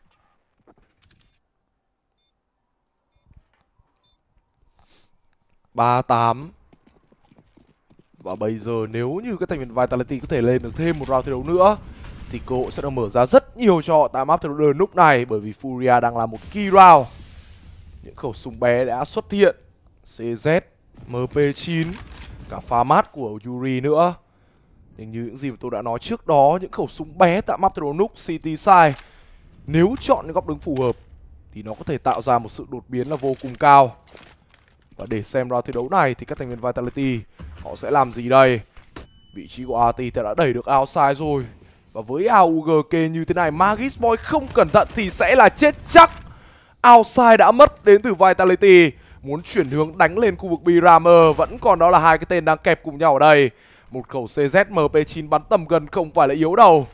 Ba 8. Và bây giờ nếu như các thành viên Vitality có thể lên được thêm một round thi đấu nữa thì cơ hội sẽ được mở ra rất nhiều cho họ tại map The lúc này, bởi vì Furia đang là một key round. Những khẩu súng bé đã xuất hiện, CZ, MP9, cả pha mát của Yuri nữa. Nhưng như những gì mà tôi đã nói trước đó, những khẩu súng bé tại map The City Side nếu chọn những góc đứng phù hợp thì nó có thể tạo ra một sự đột biến là vô cùng cao. Và để xem round thi đấu này thì các thành viên Vitality họ sẽ làm gì đây. Vị trí của RT thì đã đẩy được outside rồi. Và với AUG kê như thế này, Magis Boy không cẩn thận thì sẽ là chết chắc. Outside đã mất đến từ Vitality. Muốn chuyển hướng đánh lên khu vực B-Rammer, vẫn còn đó là 2 cái tên đang kẹp cùng nhau ở đây. Một khẩu CZ MP9 bắn tầm gần không phải là yếu đâu.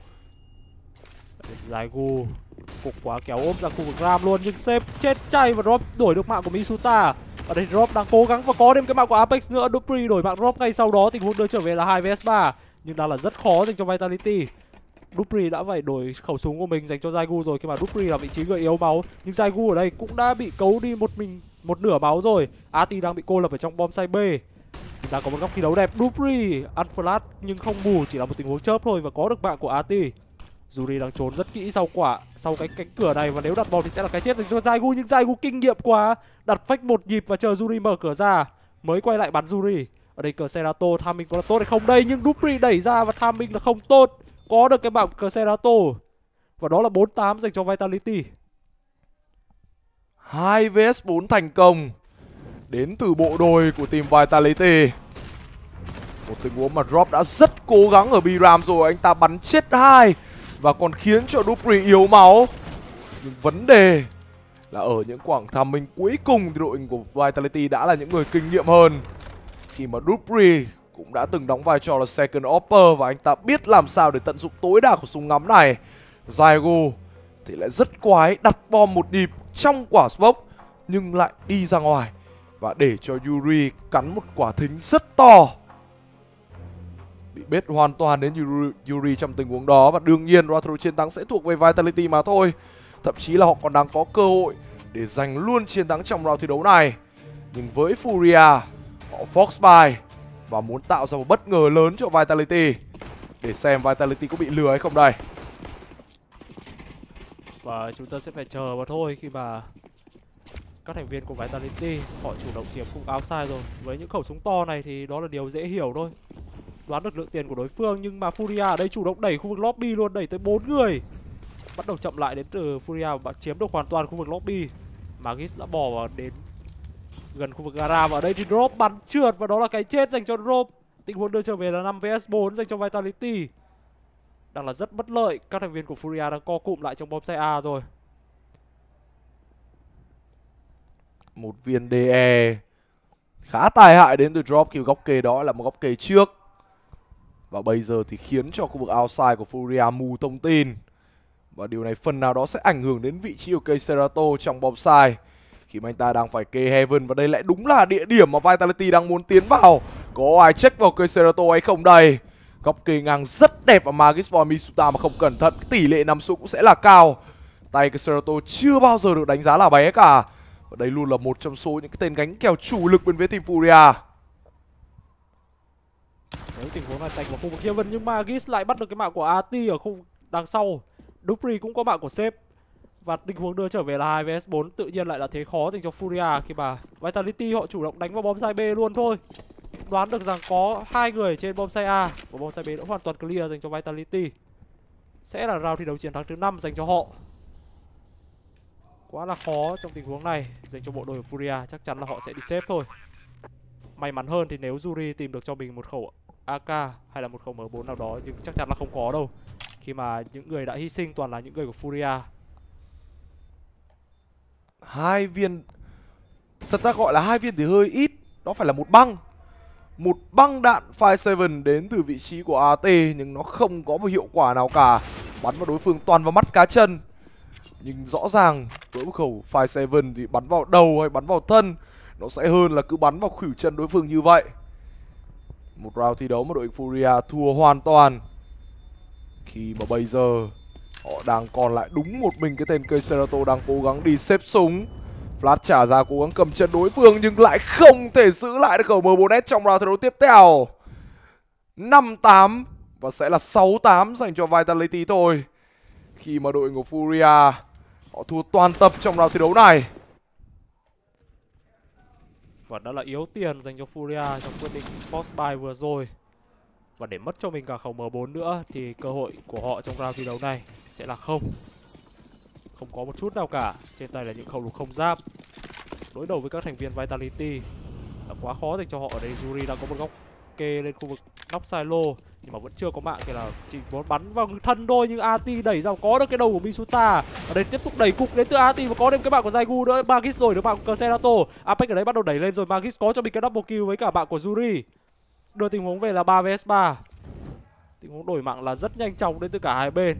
Zaigu cục quá kéo ôm ra khu vực Ram luôn, nhưng sếp chết chay và drop đổi được mạng của Misuta. Ở đây drop đang cố gắng và có thêm cái mạng của Apex nữa. Dupri đổi mạng drop ngay sau đó, tình huống đưa trở về là 2 vs 3 nhưng đang là rất khó dành cho Vitality. Dupri đã phải đổi khẩu súng của mình dành cho Zaigu rồi, khi mà Dupri là vị trí người yếu máu, nhưng Zaigu ở đây cũng đã bị cấu đi một nửa máu rồi. Ati đang bị cô lập ở trong bom site B. Đang có một góc thi đấu đẹp. Dupri ăn flash nhưng không bù, chỉ là một tình huống chớp thôi và có được mạng của Ati. Yuri đang trốn rất kỹ sau cái cánh cửa này, và nếu đặt bom thì sẽ là cái chết dành cho Zaigu, nhưng Zaigu kinh nghiệm quá, đặt fake một nhịp và chờ Yuri mở cửa ra mới quay lại bắn Yuri. Ở đây cờ Serato timing có là tốt hay không đây, nhưng Dupri đẩy ra và timing là không tốt, có được cái mạng cờ Serato. Và đó là 4-8 dành cho Vitality. 2 vs 4 thành công đến từ bộ đôi của team Vitality. Một tình huống mà Drop đã rất cố gắng ở B-Ram rồi, anh ta bắn chết 2 và còn khiến cho Dupri yếu máu. Nhưng vấn đề là ở những quãng timing cuối cùng thì đội hình của Vitality đã là những người kinh nghiệm hơn. Khi mà Dupri cũng đã từng đóng vai trò là second opper và anh ta biết làm sao để tận dụng tối đa của súng ngắm này. Zaigu thì lại rất quái, đặt bom một nhịp trong quả smoke nhưng lại đi ra ngoài và để cho Yuri cắn một quả thính rất to. Bị bết hoàn toàn đến Yuri trong tình huống đó, và đương nhiên round chiến thắng sẽ thuộc về Vitality mà thôi. Thậm chí là họ còn đang có cơ hội để giành luôn chiến thắng trong round thi đấu này. Nhưng với Furia, họ force buy và muốn tạo ra một bất ngờ lớn cho Vitality. Để xem Vitality có bị lừa hay không đây. Và chúng ta sẽ phải chờ mà thôi, khi mà các thành viên của Vitality họ chủ động chiếm khu outside rồi. Với những khẩu súng to này thì đó là điều dễ hiểu thôi, đoán được lượng tiền của đối phương. Nhưng mà Furia ở đây chủ động đẩy khu vực lobby luôn, đẩy tới 4 người. Bắt đầu chậm lại đến từ Furia và chiếm được hoàn toàn khu vực lobby. Magis đã bỏ vào đến gần khu vực gara, và ở đây thì Drop bắn trượt và đó là cái chết dành cho Drop. Tình huống đưa trở về là 5 vs 4 dành cho Vitality. Đang là rất bất lợi, các thành viên của Furia đang co cụm lại trong bom xe A rồi. Một viên DE khá tài hại đến từ Drop, kiểu góc kề đó là một góc kề trước. Và bây giờ thì khiến cho khu vực outside của Furia mù thông tin. Và điều này phần nào đó sẽ ảnh hưởng đến vị trí của cây Serato trong bom side, khi mà anh ta đang phải kê Heaven, và đây lại đúng là địa điểm mà Vitality đang muốn tiến vào. Có ai check vào cây Serato hay không đây? Góc kê ngang rất đẹp và Magis Boy Misuta mà không cẩn thận, tỷ lệ nằm súng cũng sẽ là cao. Tay cây Serato chưa bao giờ được đánh giá là bé cả. Và đây luôn là một trong số những cái tên gánh kèo chủ lực bên phía team Furia. Nếu tình huống này tạch vào khu vực Heaven, nhưng Magis lại bắt được cái mạng của Ati ở khu vực đằng sau. Dupri cũng có mạng của sếp. Và tình huống đưa trở về là 2 vs 4 tự nhiên lại là thế khó dành cho Furia, khi mà Vitality họ chủ động đánh vào bom site B luôn thôi. Đoán được rằng có 2 người trên bom site A và bom site B đã hoàn toàn clear dành cho Vitality. sẽ là round thi đấu chiến thắng thứ 5 dành cho họ. Quá là khó trong tình huống này dành cho bộ đội của Furia, chắc chắn là họ sẽ đi xếp thôi. May mắn hơn thì nếu Yuri tìm được cho mình một khẩu AK hay là một khẩu M4 nào đó, nhưng chắc chắn là không có đâu, khi mà những người đã hy sinh toàn là những người của Furia. 2 viên, thật ra gọi là 2 viên thì hơi ít, đó phải là một băng. Một băng đạn Fire 7 đến từ vị trí của AT, nhưng nó không có một hiệu quả nào cả. Bắn vào đối phương toàn vào mắt cá chân. Nhưng rõ ràng với một khẩu Fire 7 thì bắn vào đầu hay bắn vào thân nó sẽ hơn là cứ bắn vào khuỷu chân đối phương như vậy. Một round thi đấu mà đội Furia thua hoàn toàn, khi mà bây giờ họ đang còn lại đúng một mình cái tên Keiserato đang cố gắng đi xếp súng. Flash trả ra cố gắng cầm chân đối phương nhưng lại không thể giữ lại được khẩu M4S trong round thi đấu tiếp theo. 5-8 và sẽ là 6-8 dành cho Vitality thôi, khi mà đội của Furia họ thua toàn tập trong round thi đấu này. Và đã là yếu tiền dành cho Furia trong quyết định force buy vừa rồi. Và để mất cho mình cả khẩu M4 nữa thì cơ hội của họ trong round thi đấu này sẽ là không có một chút nào cả. Trên tay là những khẩu lục không giáp. Đối đầu với các thành viên Vitality là quá khó dành cho họ. Ở đây Yuri đang có một góc kê lên khu vực nóc silo, nhưng mà vẫn chưa có mạng, thì là chỉ muốn bắn vào thân thôi. Nhưng AT đẩy ra có được cái đầu của Misuta. Ở đây tiếp tục đẩy cục đến từ AT và có thêm cái mạng của Zaigu nữa. Magis rồi được mạng của Keiserato. Apex ở đấy bắt đầu đẩy lên rồi. Magis có cho mình cái double kill với cả bạn của Yuri, đưa tình huống về là 3 vs 3. Tình huống đổi mạng là rất nhanh chóng đến từ cả hai bên.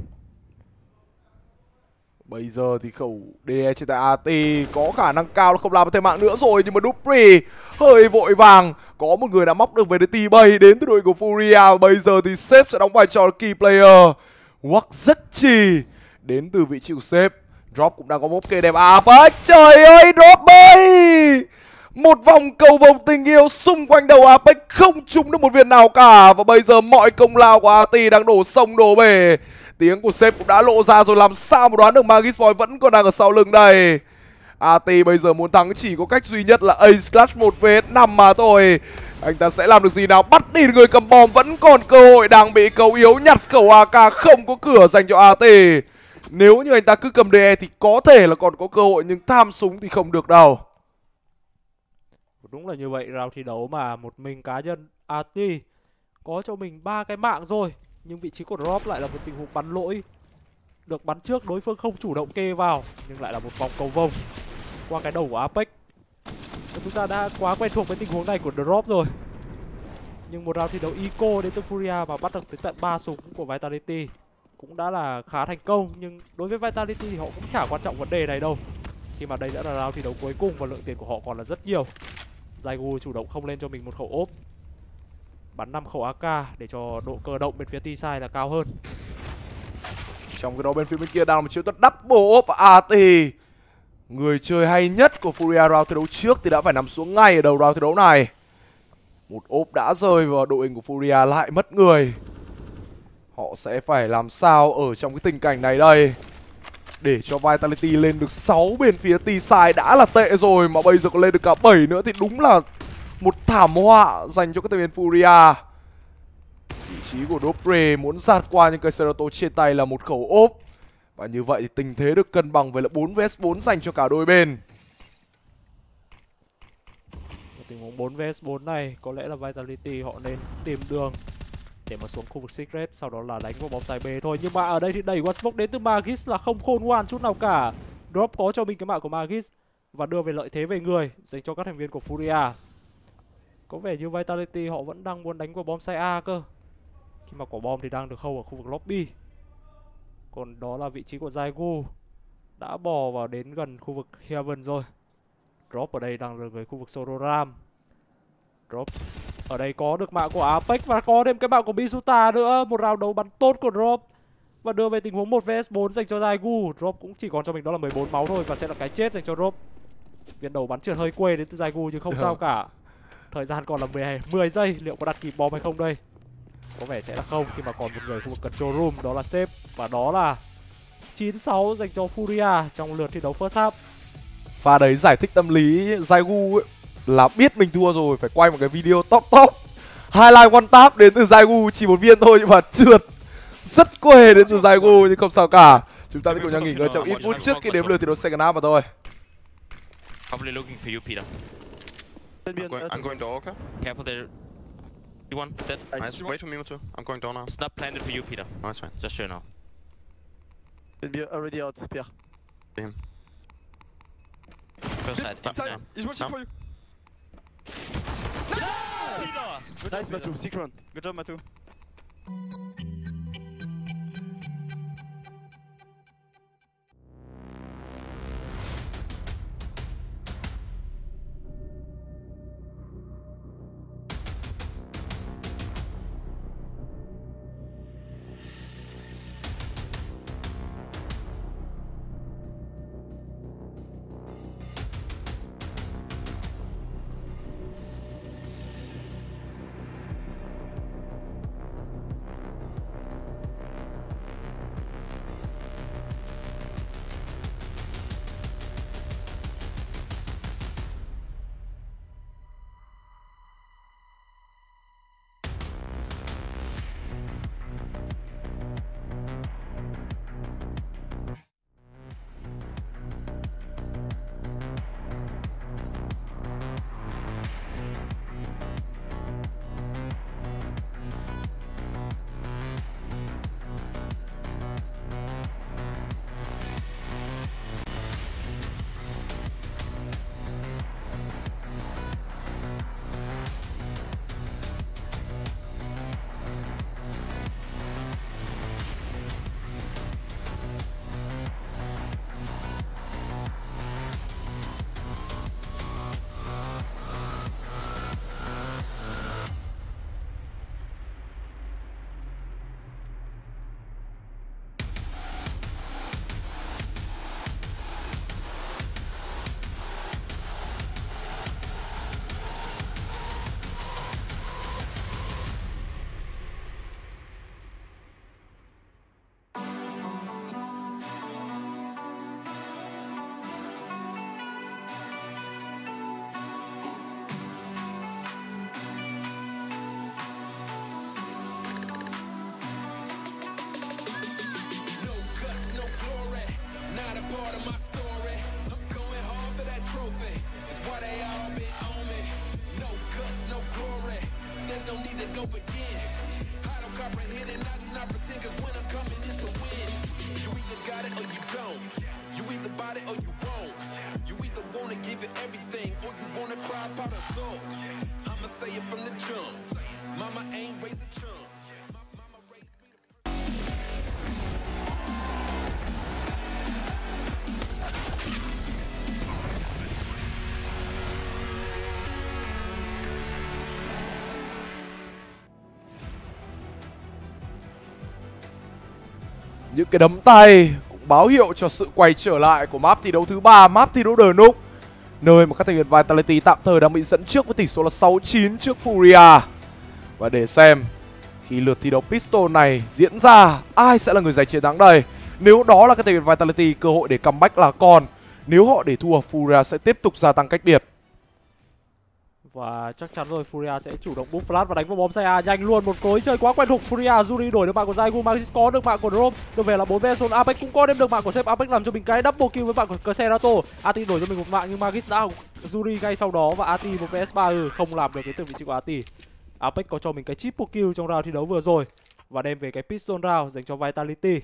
Bây giờ thì khẩu DE trên tay AT có khả năng cao là không làm thêm mạng nữa rồi, nhưng mà Dupri hơi vội vàng. Có một người đã móc được về T7 đến từ đội của Furia. Bây giờ thì Sếp sẽ đóng vai trò key player. Wack rất trì đến từ vị trí của Sếp. Drop cũng đang có một kê đẹp. Apex, trời ơi, Drop ơi! Một vòng cầu vồng tình yêu xung quanh đầu Apex không trúng được một viên nào cả. Và bây giờ mọi công lao của AT đang đổ sông đổ bể. Tiếng của Sếp cũng đã lộ ra rồi, làm sao mà đoán được Magis Boy vẫn còn đang ở sau lưng đây. AT bây giờ muốn thắng chỉ có cách duy nhất là Ace Clash 1 vs 5 mà thôi. Anh ta sẽ làm được gì nào? Bắt đi người cầm bom, vẫn còn cơ hội, đang bị cầu yếu, nhặt khẩu AK, không có cửa dành cho AT. Nếu như anh ta cứ cầm DE thì có thể là còn có cơ hội, nhưng tham súng thì không được đâu. Đúng là như vậy, round thi đấu mà một mình cá nhân AT có cho mình 3 cái mạng rồi, nhưng vị trí của Drop lại là một tình huống bắn lỗi. Được bắn trước, đối phương không chủ động kê vào, nhưng lại là một vòng cầu vồng qua cái đầu của Apex. Và chúng ta đã quá quen thuộc với tình huống này của Drop rồi. Nhưng một round thi đấu eco đến từ Furia mà bắt được tới tận 3 súng của Vitality cũng đã là khá thành công. Nhưng đối với Vitality thì họ cũng chả quan trọng vấn đề này đâu, khi mà đây đã là round thi đấu cuối cùng và lượng tiền của họ còn là rất nhiều. Zaigu chủ động không lên cho mình một khẩu ốp, bắn 5 khẩu AK để cho độ cơ động bên phía T-side là cao hơn. Trong cái đó bên phía bên kia đang là một chiếu thuật double ốp và AT, người chơi hay nhất của Furia round thi đấu trước, thì đã phải nằm xuống ngay ở đầu round thi đấu này. Một ốp đã rơi và đội hình của Furia lại mất người. Họ sẽ phải làm sao ở trong cái tình cảnh này đây, để cho Vitality lên được 6 bên phía T-side đã là tệ rồi, mà bây giờ còn lên được cả 7 nữa thì đúng là một thảm họa dành cho các thành viên Furia. Vị trí của Dopre muốn giạt qua, nhưng Keiserato trên tay là một khẩu ốp. Và như vậy thì tình thế được cân bằng với là 4 vs 4 dành cho cả đôi bên. Tình huống 4 vs 4 này có lẽ là Vitality họ nên tìm đường để mà xuống khu vực Secret, sau đó là đánh vào bóng dài B thôi. Nhưng mà ở đây thì đẩy qua smoke đến từ Magis là không khôn ngoan chút nào cả. Drop có cho mình cái mạng của Magis và đưa về lợi thế về người dành cho các thành viên của Furia. Có vẻ như Vitality họ vẫn đang muốn đánh vào bom side A cơ, khi mà quả bom thì đang được hold ở khu vực lobby. Còn đó là vị trí của Zaigu đã bò vào đến gần khu vực Heaven rồi. Drop ở đây đang là người khu vực Sororam. Drop ở đây có được mạng của Apex và có thêm cái mạng của Misuta nữa. Một round đấu bắn tốt của Drop và đưa về tình huống 1 vs 4 dành cho Zaigu. Drop cũng chỉ còn cho mình đó là 14 máu thôi và sẽ là cái chết dành cho Drop. Viên đầu bắn trượt hơi quê đến từ Zaigu nhưng không sao cả. Thời gian còn là 10 giây, liệu có đặt kịp bom hay không đây? Có vẻ sẽ là không, khi mà còn một người khu vực control room, đó là Sếp. Và đó là 9-6 dành cho Furia trong lượt thi đấu first half. Pha đấy giải thích tâm lý Zaigu ấy, là biết mình thua rồi, phải quay một cái video top highlight one tap đến từ Zaigu, chỉ một viên thôi nhưng mà trượt. rất quê đến từ Zaigu nhưng không sao cả. Chúng ta sẽ cùng nhau nghỉ ngơi trong ít phút trước khi đếm lượt thi đấu second half mà thôi. Probably looking for you, Peter. I'm going door, okay? Careful there. You want that? Nice. Wait for me too. I'm going door now. It's not planted for you, Peter. No, it's fine. Just so you know. Already out, Pierre. See him. First side. Inside. He's watching for you. Nice, Matu. Sick run. Good job, Matu. Những cái đấm tay cũng báo hiệu cho sự quay trở lại của map thi đấu thứ 3, map thi đấu đờ núc, nơi mà các thành viên Vitality tạm thời đang bị dẫn trước với tỷ số là 6-9 trước Furia. Và để xem khi lượt thi đấu Pistol này diễn ra, ai sẽ là người giành chiến thắng đây. Nếu đó là các thành viên Vitality, cơ hội để comeback là còn. Nếu họ để thua, Furia sẽ tiếp tục gia tăng cách biệt. Và chắc chắn rồi, Furia sẽ chủ động boost flash và đánh vào bom xe A nhanh luôn. Một cối chơi quá quen thuộc Furia. Yuri đổi được mạng của Zaigu, Magis có được mạng của Drom, được về là 4 vs. Apex cũng có đem được mạng của sếp. Apex làm cho mình cái double kill với mạng của Cerato. Ati đổi cho mình một mạng nhưng Magis đã Yuri ngay sau đó và Ati 1 vs 3 không làm được cái từ vị trí của Ati. Apex có cho mình cái triple kill trong round thi đấu vừa rồi và đem về cái pistol round dành cho Vitality.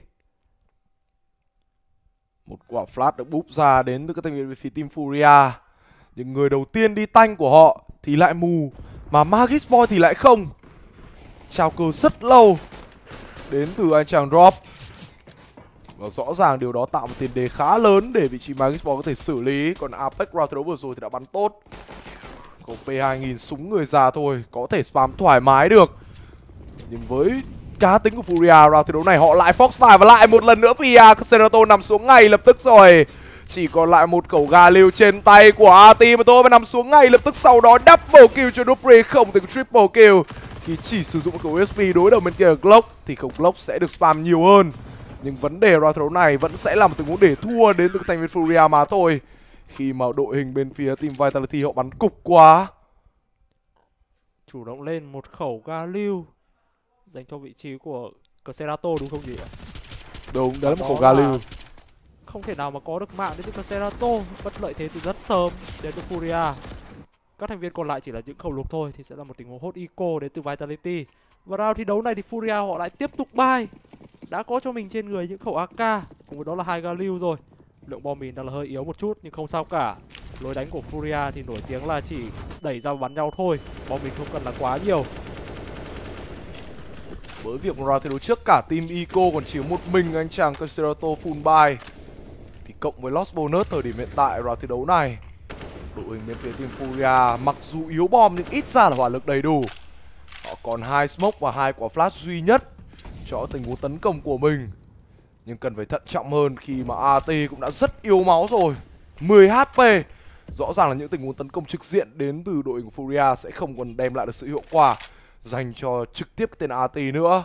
Một quả flash được búp ra đến từ các thành viên phía team Furia. Nhưng người đầu tiên đi tanh của họ thì lại mù, mà Magis Boy thì lại không. Trao cơ rất lâu đến từ anh chàng Drop. Và rõ ràng điều đó tạo một tiền đề khá lớn để vị trí Magis Boy có thể xử lý. Còn Apex round thi đấu vừa rồi thì đã bắn tốt. Có P2000 súng người già thôi, có thể spam thoải mái được. Nhưng với cá tính của Furia, round thi đấu này họ lại Fox bài và lại một lần nữa Fia Cerato nằm xuống ngay lập tức rồi. Chỉ còn lại một khẩu gà liều trên tay của Ati mà thôi, và nằm xuống ngay lập tức sau đó double kill cho Dupri, không thì triple kill. Khi chỉ sử dụng một khẩu USP đối đầu bên kia là Glock thì khẩu Glock sẽ được spam nhiều hơn. Nhưng vấn đề round thi đấu này vẫn sẽ là một tình huống để thua đến từ thành viên Furia mà thôi. Khi mà đội hình bên phía team Vitality họ bắn cục quá. Chủ động lên một khẩu ga lưu dành cho vị trí của Cerato đúng không nhỉ? Đúng, đấy là một khẩu Đó ga là lưu. không thể nào mà có được mạng đến từ Cerato, mất lợi thế từ rất sớm đến từ Furia. Các thành viên còn lại chỉ là những khẩu lục thôi thì sẽ là một tình huống hốt eco đến từ Vitality. Và round thi đấu này thì Furia họ lại tiếp tục buy. Đã có cho mình trên người những khẩu AK, cùng với đó là 2 ga lưu rồi. Lượng bom mìn đang là hơi yếu một chút nhưng không sao cả. Lối đánh của Furia thì nổi tiếng là chỉ đẩy ra bắn nhau thôi, bom mìn không cần là quá nhiều. Với việc round thi đấu trước cả team Eco còn chỉ một mình anh chàng Cerato full buy, thì cộng với lost bonus thời điểm hiện tại round thi đấu này, đội hình bên phía team Furia mặc dù yếu bom nhưng ít ra là hỏa lực đầy đủ. Họ còn 2 smoke và 2 quả flash duy nhất cho tình huống tấn công của mình. Nhưng cần phải thận trọng hơn khi mà AT cũng đã rất yếu máu rồi, 10 HP. Rõ ràng là những tình huống tấn công trực diện đến từ đội hình của Furia sẽ không còn đem lại được sự hiệu quả dành cho trực tiếp cái tên AT nữa.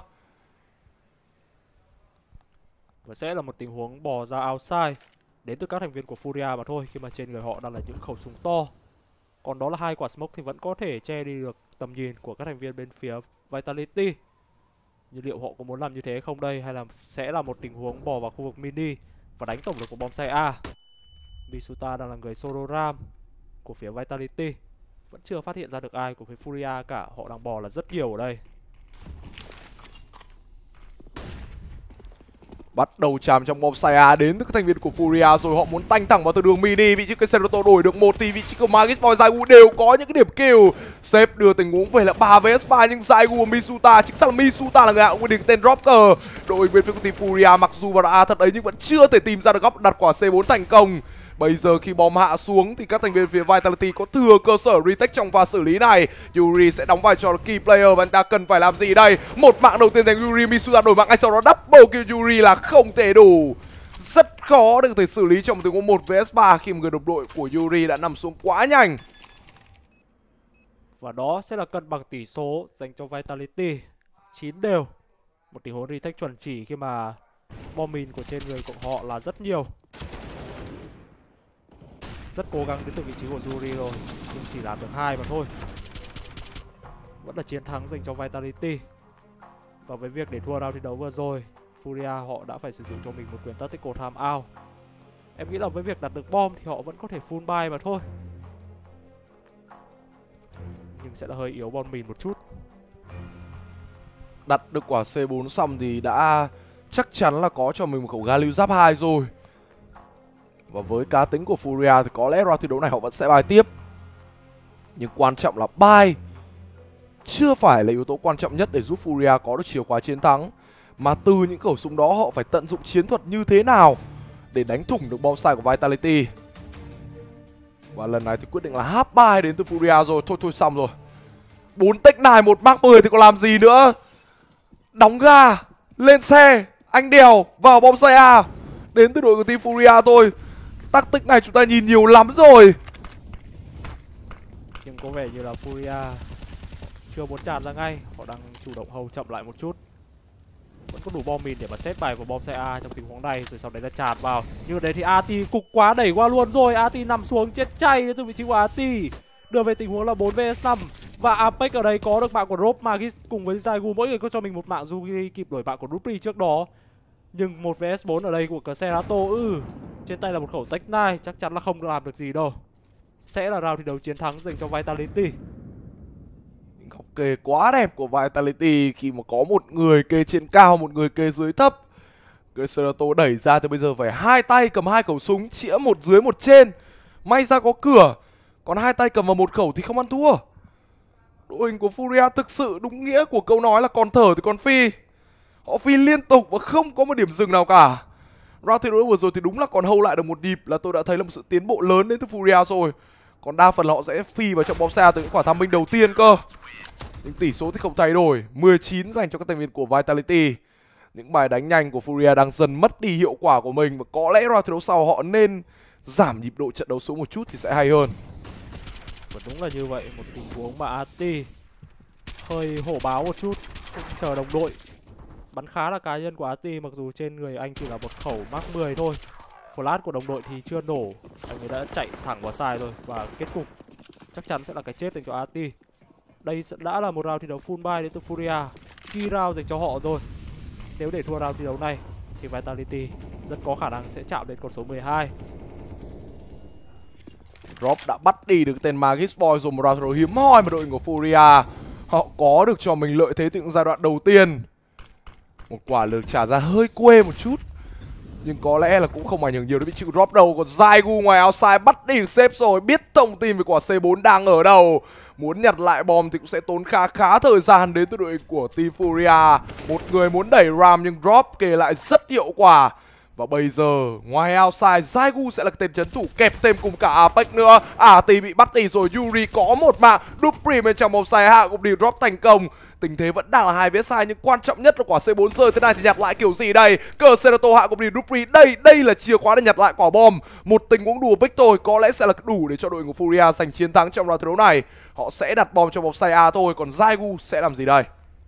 Và sẽ là một tình huống bò ra outside đến từ các thành viên của Furia mà thôi, khi mà trên người họ đang là những khẩu súng to. Còn đó là 2 quả smoke thì vẫn có thể che đi được tầm nhìn của các thành viên bên phía Vitality. Nhưng liệu họ có muốn làm như thế không đây, hay là sẽ là một tình huống bò vào khu vực mini và đánh tổng lực của bom xay A. Misuta đang là người solo ram của phía Vitality, vẫn chưa phát hiện ra được ai của phía Furia cả. Họ đang bò là rất nhiều ở đây. Bắt đầu chạm trong bom xay A đến từ các thành viên của Furia rồi, họ muốn tanh thẳng vào từ đường mini. Vị trí cái Cerato đổi được một thì vị trí của Magis và Zaigu đều có những cái điểm kill. Sếp đưa tình huống về là 3 vs 3 nhưng Zaigu và Misuta, chính xác là Misuta là người hạ quyết định tên Dropper. Đội bên phía của team Furia mặc dù vào đã A thật đấy nhưng vẫn chưa thể tìm ra được góc đặt quả C4 thành công. Bây giờ khi bom hạ xuống thì các thành viên phía Vitality có thừa cơ sở retake trong pha xử lý này. Yuri sẽ đóng vai trò key player và anh ta cần phải làm gì đây? Một mạng đầu tiên dành Yuri, Misuta đổi mạng ngay sau đó double kill Yuri là không thể đủ. Rất khó để có thể xử lý trong tình huống 1 vs 3 khi mà người đồng đội của Yuri đã nằm xuống quá nhanh. Và đó sẽ là cân bằng tỷ số dành cho Vitality 9 đều. Một tình huống retake chuẩn chỉ khi mà bom mìn của trên người của họ là rất nhiều. Rất cố gắng đến từ vị trí của Yuri rồi, nhưng chỉ làm được 2 mà thôi. Vẫn là chiến thắng dành cho Vitality. Và với việc để thua round thi đấu vừa rồi, Furia họ đã phải sử dụng cho mình một quyền tactical timeout. Em nghĩ là với việc đặt được bom thì họ vẫn có thể full buy mà thôi, nhưng sẽ là hơi yếu bom mìn một chút. Đặt được quả C4 xong thì đã chắc chắn là có cho mình một khẩu ga lưu giáp 2 rồi. Và với cá tính của Furia thì có lẽ round thi đấu này họ vẫn sẽ buy tiếp. Nhưng quan trọng là buy chưa phải là yếu tố quan trọng nhất để giúp Furia có được chìa khóa chiến thắng, mà từ những khẩu súng đó họ phải tận dụng chiến thuật như thế nào để đánh thủng được bom xay của Vitality. Và lần này thì quyết định là half buy đến từ Furia rồi. Thôi xong rồi. 4 tech này, 1 Mark 10 thì còn làm gì nữa. Đóng ga, lên xe, anh đèo vào bom xay A đến từ đội của team Furia thôi. Tactic này chúng ta nhìn nhiều lắm rồi. Nhưng có vẻ như là Furia chưa muốn tràn ra ngay, họ đang chủ động hold chậm lại một chút. Vẫn có đủ bom mìn để mà set bài vào bom xe A trong tình huống này, rồi sau đấy là tràn vào. Nhưng ở đấy thì AT cục quá đẩy qua luôn rồi, AT nằm xuống chết chay từ vị trí của AT. Đưa về tình huống là 4 vs 5. Và Apex ở đây có được mạng của Rob Magis cùng với Zaigu, mỗi người có cho mình một mạng. Yugi kịp đổi mạng của Rupri trước đó. Nhưng 1 vs 4 ở đây của Cerato, trên tay là một khẩu Tech 9, chắc chắn là không làm được gì đâu. Sẽ là round thi đấu chiến thắng dành cho Vitality. Góc kê quá đẹp của Vitality khi mà có một người kê trên cao, một người kê dưới thấp. Cerato đẩy ra thì bây giờ phải hai tay cầm 2 khẩu súng, chĩa một dưới một trên. May ra có cửa, còn hai tay cầm vào một khẩu thì không ăn thua. Đội hình của Furia thực sự đúng nghĩa của câu nói là còn thở thì còn phi. Họ phi liên tục và không có một điểm dừng nào cả. Round thi đấu vừa rồi thì đúng là còn hold lại được một nhịp là tôi đã thấy là một sự tiến bộ lớn đến từ Furia rồi. Còn đa phần là họ sẽ phi vào trong bom xe từ những quả tham minh đầu tiên cơ. Nhưng tỷ số thì không thay đổi, 19 dành cho các thành viên của Vitality. Những bài đánh nhanh của Furia đang dần mất đi hiệu quả của mình, và có lẽ round thi đấu sau họ nên giảm nhịp độ trận đấu xuống một chút thì sẽ hay hơn. Và đúng là như vậy, một tình huống mà AT hơi hổ báo một chút, không chờ đồng đội. Bắn khá là cá nhân của AT, mặc dù trên người anh chỉ là một khẩu Mark 10 thôi. Flash của đồng đội thì chưa nổ, anh ấy đã chạy thẳng vào side rồi. Và kết cục chắc chắn sẽ là cái chết dành cho AT. Đây đã là một round thi đấu full buy đến từ Furia, key round dành cho họ rồi. nếu để thua round thi đấu này thì Vitality rất có khả năng sẽ chạm đến con số 12. Drop đã bắt đi được tên Magis Boy rồi, một round thi đấu hiếm hoi mà đội của Furia họ có được cho mình lợi thế từ những giai đoạn đầu tiên. Một quả lược trả ra hơi quê một chút, nhưng có lẽ là cũng không ảnh hưởng nhiều đến vị trí của drop đâu. Còn Zaigu ngoài outside bắt đi được save rồi, biết thông tin về quả C4 đang ở đâu. Muốn nhặt lại bom thì cũng sẽ tốn khá thời gian đến từ đội của Team Furia. Một người muốn đẩy Ram nhưng drop kề lại rất hiệu quả. Và bây giờ ngoài outside, Zaigu sẽ là tên trấn thủ kẹp thêm cùng cả Apex nữa. Thì bị bắt đi rồi, Yuri có một mạng. Dupri bên trong vòng xoay hạ cũng đi drop thành công. Tình thế vẫn đang là 2 vs 2 nhưng quan trọng nhất là quả C4 rơi thế này thì nhặt lại kiểu gì đây? Cờ Serato hạ cũng đi Dupri. Đây là chìa khóa để nhặt lại quả bom. Một tình huống đùa bích thôi, có lẽ sẽ là đủ để cho đội của Furia giành chiến thắng trong round thi đấu này. Họ sẽ đặt bom trong vòng xoay A thôi, còn Zaigu sẽ làm gì đây?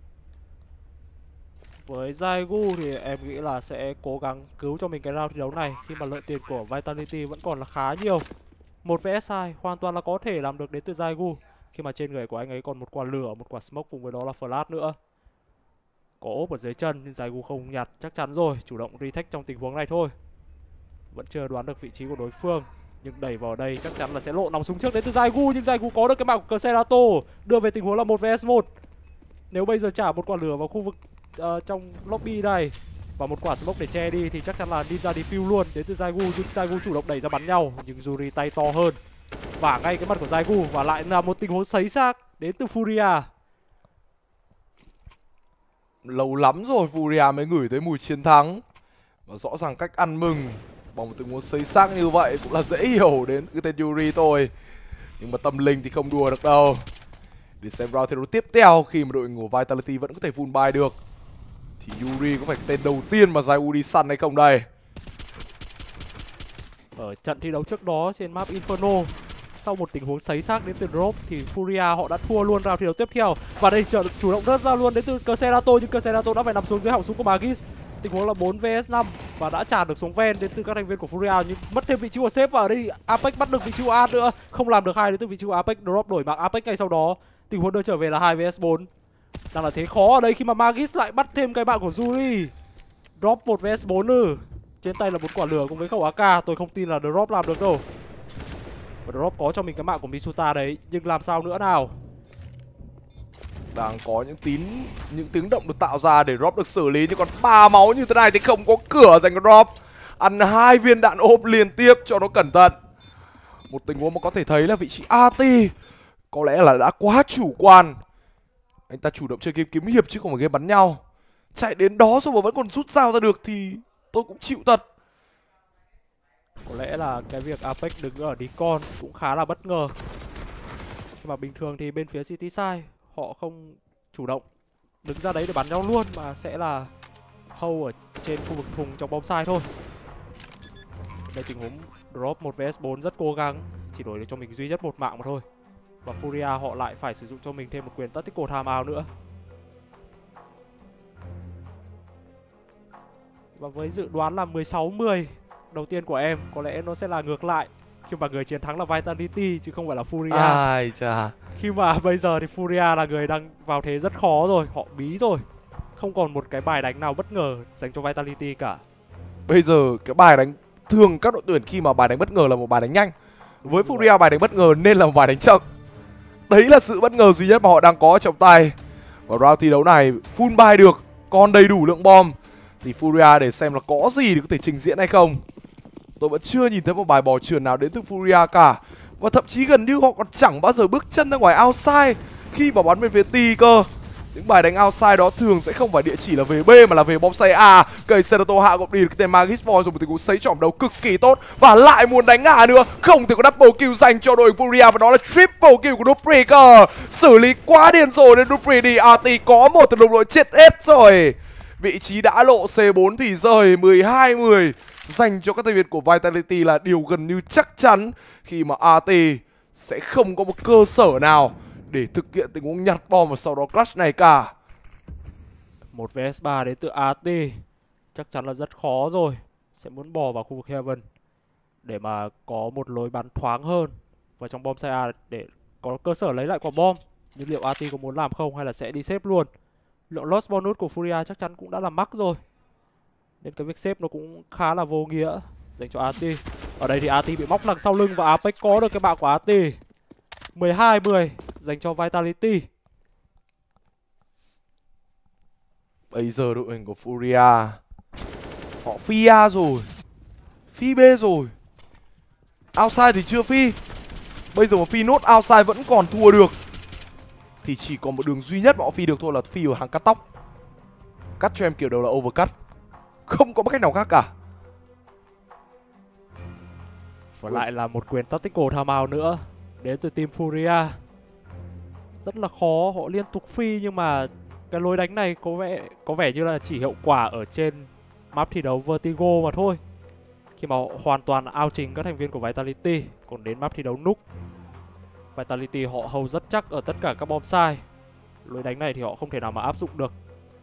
Với Zaigu thì em nghĩ là sẽ cố gắng cứu cho mình cái round thi đấu này khi mà lợi tiền của Vitality vẫn còn là khá nhiều. 1 vs 2 hoàn toàn là có thể làm được đến từ Zaigu khi mà trên người của anh ấy còn một quả lửa, một quả smoke cùng với đó là flash nữa. Có ốp ở dưới chân nhưng Zaigu không nhặt chắc chắn rồi, chủ động retake trong tình huống này thôi. Vẫn chưa đoán được vị trí của đối phương nhưng đẩy vào đây chắc chắn là sẽ lộ nòng súng trước đến từ Zaigu, nhưng Zaigu có được cái mạng của Serato đưa về tình huống là 1 vs 1. Nếu bây giờ trả một quả lửa vào khu vực trong lobby này và một quả smoke để che đi thì chắc chắn là Ninja defuse luôn đến từ Zaigu, nhưng Zaigu chủ động đẩy ra bắn nhau nhưng Yuri tay to hơn vả ngay cái mặt của Zaigu và lại là một tình huống sấy xác đến từ Furia. Lâu lắm rồi Furia mới ngửi thấy mùi chiến thắng và rõ ràng cách ăn mừng bằng một tình huống sấy xác như vậy cũng là dễ hiểu đến cái tên Yuri thôi, nhưng mà tâm linh thì không đùa được đâu. Để xem round thi đấu tiếp theo khi mà đội của Vitality vẫn có thể full buy được thì Yuri có phải cái tên đầu tiên mà Zaigu đi săn hay không đây? Ở trận thi đấu trước đó trên map Inferno, sau một tình huống sấy xác đến từ drop thì Furia họ đã thua luôn round thi đấu tiếp theo. Và đây chủ động rớt ra luôn đến từ Cerato, nhưng Cerato đã phải nằm xuống dưới họng súng của Magis. Tình huống là 4 vs 5 và đã trả được xuống ven đến từ các thành viên của Furia, nhưng mất thêm vị trí của sếp. Và ở đây Apex bắt được vị trí của A nữa, không làm được hai đến từ vị trí của Apex. Drop đổi mạng Apex ngay sau đó. Tình huống đưa trở về là 2 vs 4. Đang là thế khó ở đây khi mà Magis lại bắt thêm cái mạng của Yuri. Drop 1 vs 4 trên tay là một quả lửa cùng với khẩu AK. Tôi không tin là Drop làm được đâu. Và Drop có cho mình cái mạng của Misuta đấy, nhưng làm sao nữa nào? Đang có những tiếng động được tạo ra để Drop được xử lý, nhưng còn 3 máu như thế này thì không có cửa dành cho Drop. Ăn 2 viên đạn ốp liên tiếp cho nó cẩn thận. Một tình huống mà có thể thấy là vị trí AT có lẽ là đã quá chủ quan. Anh ta chủ động chơi game kiếm hiệp chứ không phải game bắn nhau. Chạy đến đó rồi mà vẫn còn rút dao ra được thì tôi cũng chịu thật. Có lẽ là cái việc Apex đứng ở Deacon cũng khá là bất ngờ. Nhưng mà bình thường thì bên phía City Side họ không chủ động đứng ra đấy để bắn nhau luôn, mà sẽ là hold ở trên khu vực thùng trong bom site thôi. Đây tình huống drop 1 vs 4 rất cố gắng, chỉ đổi được cho mình duy nhất một mạng mà thôi. Và Furia họ lại phải sử dụng cho mình thêm một quyền tactical timeout nữa. Và với dự đoán là 16-10 đầu tiên của em, có lẽ nó sẽ là ngược lại, khi mà người chiến thắng là Vitality chứ không phải là Furia. Ai chà. Khi mà bây giờ thì Furia là người đang vào thế rất khó rồi, họ bí rồi. Không còn một cái bài đánh nào bất ngờ dành cho Vitality cả. Bây giờ cái bài đánh, thường các đội tuyển khi mà bài đánh bất ngờ là một bài đánh nhanh. Với Furia bài đánh bất ngờ nên là một bài đánh chậm. Đấy là sự bất ngờ duy nhất mà họ đang có trong tay. Và round thi đấu này full buy được, còn đầy đủ lượng bom thì Furia để xem là có gì để có thể trình diễn hay không. Tôi vẫn chưa nhìn thấy một bài bò trườn nào đến từ Furia cả. Và thậm chí gần như họ còn chẳng bao giờ bước chân ra ngoài outside khi mà bắn về phía T cơ. Những bài đánh outside đó thường sẽ không phải địa chỉ là về B mà là về bom say A. Cây Serato hạ gục đi được cái tên Magis Boy rồi, một tình huống sấy trỏm đầu cực kỳ tốt. Và lại muốn đánh A nữa, không thể có double kill dành cho đội Furia, và đó là triple kill của Dupri cơ. Xử lý quá điên rồi nên Dupri đi RT có một từ đồng đội chết hết rồi. Vị trí đã lộ, C4 thì rời 12-10 dành cho các thành viên của Vitality là điều gần như chắc chắn, khi mà AT sẽ không có một cơ sở nào để thực hiện tình huống nhặt bom và sau đó clutch này cả. 1 vs 3 đến từ AT chắc chắn là rất khó rồi. Sẽ muốn bò vào khu vực Heaven để mà có một lối bắn thoáng hơn vào trong bom site A để có cơ sở lấy lại quả bom. Nhưng liệu AT có muốn làm không hay là sẽ đi xếp luôn? Lượng lost bonus của Furia chắc chắn cũng đã là mắc rồi, nên cái việc xếp nó cũng khá là vô nghĩa dành cho AT. Ở đây thì AT bị móc đằng sau lưng và Apex có được cái bạo của AT. 12-10 dành cho Vitality. Bây giờ đội hình của Furia họ phi A rồi, phi B rồi, outside thì chưa phi. Bây giờ mà phi nốt outside vẫn còn thua được thì chỉ còn một đường duy nhất mà họ phi được thôi là phi ở hàng cắt tóc. Cắt cho em kiểu đầu là overcut, không có một cách nào khác cả. Và lại là một quyền tactical timeout nữa đến từ team Furia. Rất là khó, họ liên tục phi nhưng mà cái lối đánh này có vẻ như là chỉ hiệu quả ở trên map thi đấu Vertigo mà thôi, khi mà họ hoàn toàn out trình các thành viên của Vitality. Còn đến map thi đấu Nuke, Vitality họ hold rất chắc ở tất cả các bom sai. Lối đánh này thì họ không thể nào mà áp dụng được.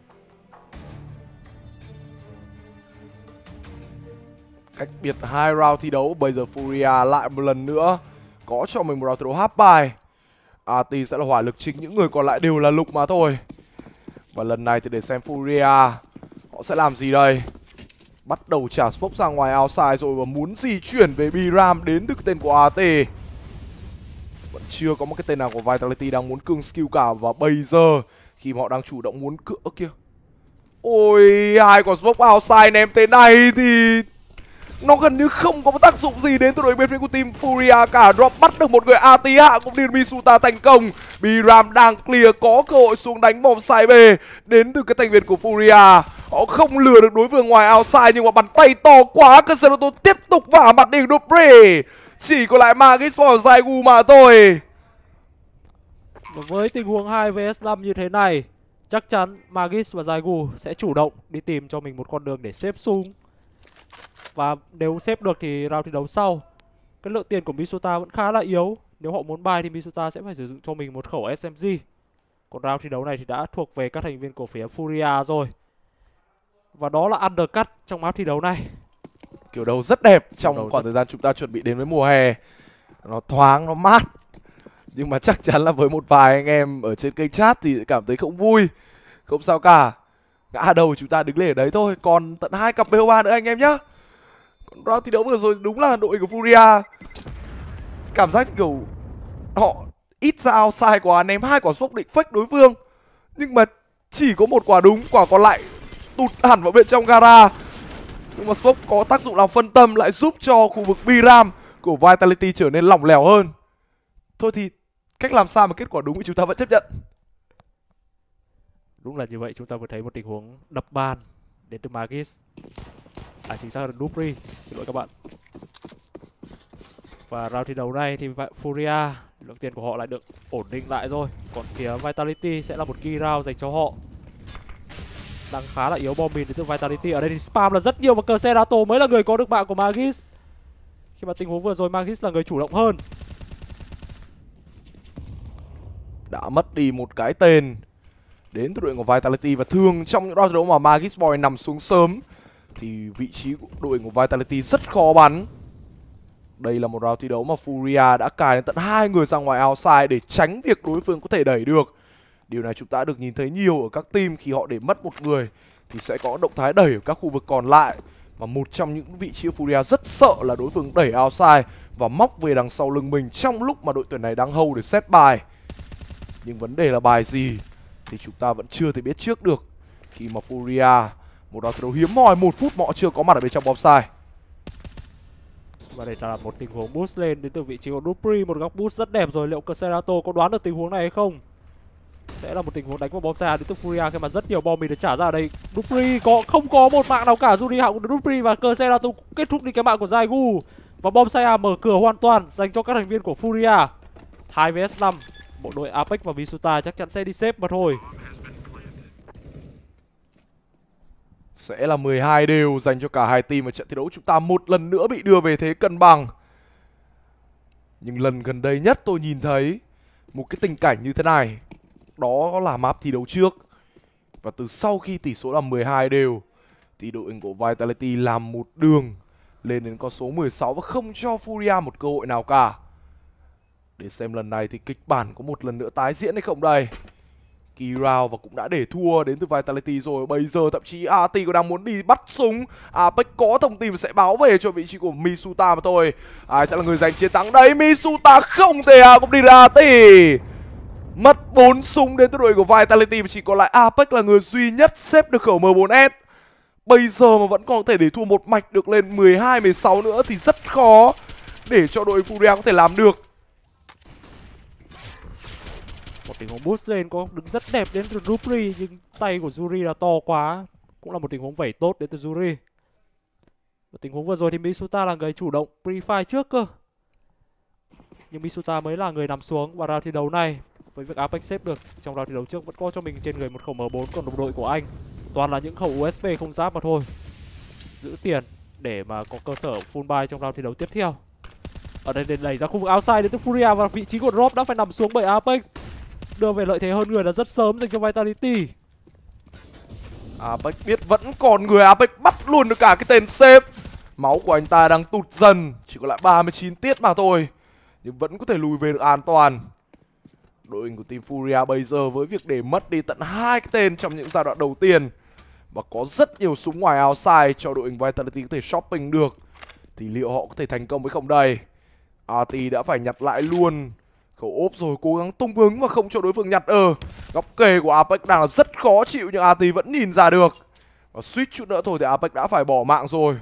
Cách biệt 2 round thi đấu, bây giờ Furia lại một lần nữa có cho mình một round thi đấu half bài. AT sẽ là hỏa lực chính, những người còn lại đều là lục mà thôi. Và lần này thì để xem Furia họ sẽ làm gì đây. Bắt đầu trả smoke ra ngoài outside rồi và muốn di chuyển về B-Ram đến từ cái tên của AT. Vẫn chưa có một cái tên nào của Vitality đang muốn cương skill cả. Và bây giờ khi mà họ đang chủ động muốn cựa kia, ôi, hai quả smoke outside ném thế này thì nó gần như không có tác dụng gì đến từ đội bên phía của team Furia cả. Drop bắt được một người AT hạ cũng như Misuta thành công. B-Ram đang clear, có cơ hội xuống đánh bom side B đến từ cái thành viên của Furia. Họ không lừa được đối phương ngoài outside nhưng mà bàn tay to quá, Caseroto tiếp tục vả mặt đi Dupri. Chỉ còn lại Magis và Zaigu mà thôi. Với tình huống 2 vs 5 như thế này, chắc chắn Magis và Zaigu sẽ chủ động đi tìm cho mình một con đường để xếp xuống. Và nếu xếp được thì round thi đấu sau, cái lượng tiền của Misuta vẫn khá là yếu. Nếu họ muốn buy thì Misuta sẽ phải sử dụng cho mình một khẩu SMG. Còn round thi đấu này thì đã thuộc về các thành viên của phía Furia rồi. Và đó là undercut trong map thi đấu này. Kiểu đầu rất đẹp trong khoảng thời gian chúng ta chuẩn bị đến với mùa hè. Nó thoáng, nó mát. Nhưng mà chắc chắn là với một vài anh em ở trên kênh chat thì cảm thấy không vui. Không sao cả, ngã đầu chúng ta đứng lên ở đấy thôi. Còn tận 2 cặp BO3 nữa anh em nhá. Còn round thi đấu vừa rồi đúng là đội của Furia cảm giác kiểu họ ít ra outside quá, ném 2 quả smoke định fake đối phương nhưng mà chỉ có một quả đúng, quả còn lại tụt hẳn vào bên trong gara. Nhưng mà smoke có tác dụng làm phân tâm, lại giúp cho khu vực B-Ram của Vitality trở nên lỏng lẻo hơn. Thôi thì cách làm sao mà kết quả đúng thì chúng ta vẫn chấp nhận. Đúng là như vậy, chúng ta vừa thấy một tình huống đập bàn đến từ Magis. Chính xác là Dupri, xin lỗi các bạn. Và round thi đấu này thì Furia, lượng tiền của họ lại được ổn định lại rồi. Còn phía Vitality sẽ là một key round dành cho họ. Đang khá là yếu bom mìn đến từ Vitality. Ở đây thì spam là rất nhiều và Caseroto mới là người có được bạn của Magis. Khi mà tình huống vừa rồi Magis là người chủ động hơn. Đã mất đi một cái tên đến từ đội của Vitality. Và thường trong những round thi đấu mà Magis Boy nằm xuống sớm thì vị trí của đội của Vitality rất khó bắn. Đây là một round thi đấu mà Furia đã cài đến tận 2 người ra ngoài outside để tránh việc đối phương có thể đẩy được. Điều này chúng ta được nhìn thấy nhiều ở các team, khi họ để mất một người thì sẽ có động thái đẩy ở các khu vực còn lại. Và một trong những vị trí Furia rất sợ là đối phương đẩy outside và móc về đằng sau lưng mình trong lúc mà đội tuyển này đang hold để set bài. Nhưng vấn đề là bài gì thì chúng ta vẫn chưa thể biết trước được, khi mà Furia một round thi đấu hiếm hoi 1 phút mà họ chưa có mặt ở bên trong bonsai. Và đây là một tình huống boost lên đến từ vị trí của Dupri, một góc boost rất đẹp rồi. Liệu Caseroto có đoán được tình huống này hay không? Sẽ là một tình huống đánh vào bom xa đến từ Furia khi mà rất nhiều bom mình được trả ra ở đây. Dupri không có một mạng nào cả. Juri Hạo của Dupri và Caseroto kết thúc đi cái mạng của Zaigu. Và bom xa mở cửa hoàn toàn dành cho các thành viên của Furia. 2 vs 5, bộ đội Apex và Misuta chắc chắn sẽ đi xếp mà thôi. Sẽ là 12 đều dành cho cả hai team. Và trận thi đấu chúng ta một lần nữa bị đưa về thế cân bằng. Nhưng lần gần đây nhất tôi nhìn thấy một cái tình cảnh như thế này, đó là map thi đấu trước. Và từ sau khi tỷ số là 12 đều thì đội hình của Vitality làm một đường lên đến con số 16 và không cho Furia một cơ hội nào cả. Để xem lần này thì kịch bản có một lần nữa tái diễn hay không đây. Key round và cũng đã để thua đến từ Vitality rồi. Bây giờ thậm chí AT còn đang muốn đi bắt súng. Apex có thông tin sẽ báo về cho vị trí của Misuta mà thôi. Ai sẽ là người giành chiến thắng đấy? Misuta không thể cũng đi ra AT. Mất 4 súng đến từ đội của Vitality và chỉ còn lại Apex là người duy nhất xếp được khẩu M4S. Bây giờ mà vẫn còn có thể để thua một mạch được lên 12-16 nữa thì rất khó để cho đội Furia có thể làm được. Một tình huống boost lên có đứng rất đẹp đến từ Dupri, nhưng tay của Yuri là to quá. Cũng là một tình huống vẩy tốt đến từ Yuri. Ở tình huống vừa rồi thì Misuta là người chủ động pre-fire trước cơ. Nhưng Misuta mới là người nằm xuống. Và round thi đấu này, với việc Apex xếp được trong round thi đấu trước, vẫn có cho mình trên người một khẩu M4. Còn đồng đội của anh toàn là những khẩu USP không giáp mà thôi. Giữ tiền để mà có cơ sở full buy trong round thi đấu tiếp theo. Ở đây để đẩy ra khu vực outside đến từ Furia, và vị trí của drop đã phải nằm xuống bởi Apex. Đưa về lợi thế hơn người là rất sớm dành cho Vitality. Apex biết vẫn còn người, Apex bắt luôn được cả cái tên save. Máu của anh ta đang tụt dần, chỉ còn lại 39 tiết mà thôi, nhưng vẫn có thể lùi về được an toàn. Đội hình của team Furia bây giờ với việc để mất đi tận 2 cái tên trong những giai đoạn đầu tiên và có rất nhiều súng ngoài outside cho đội hình Vitality có thể shopping được, thì liệu họ có thể thành công với không đây? RT đã phải nhặt lại luôn khẩu ốp rồi, cố gắng tung ứng và không cho đối phương nhặt. Góc kề của Apex đang là rất khó chịu nhưng RT vẫn nhìn ra được. Và suýt chút nữa thôi thì Apex đã phải bỏ mạng rồi.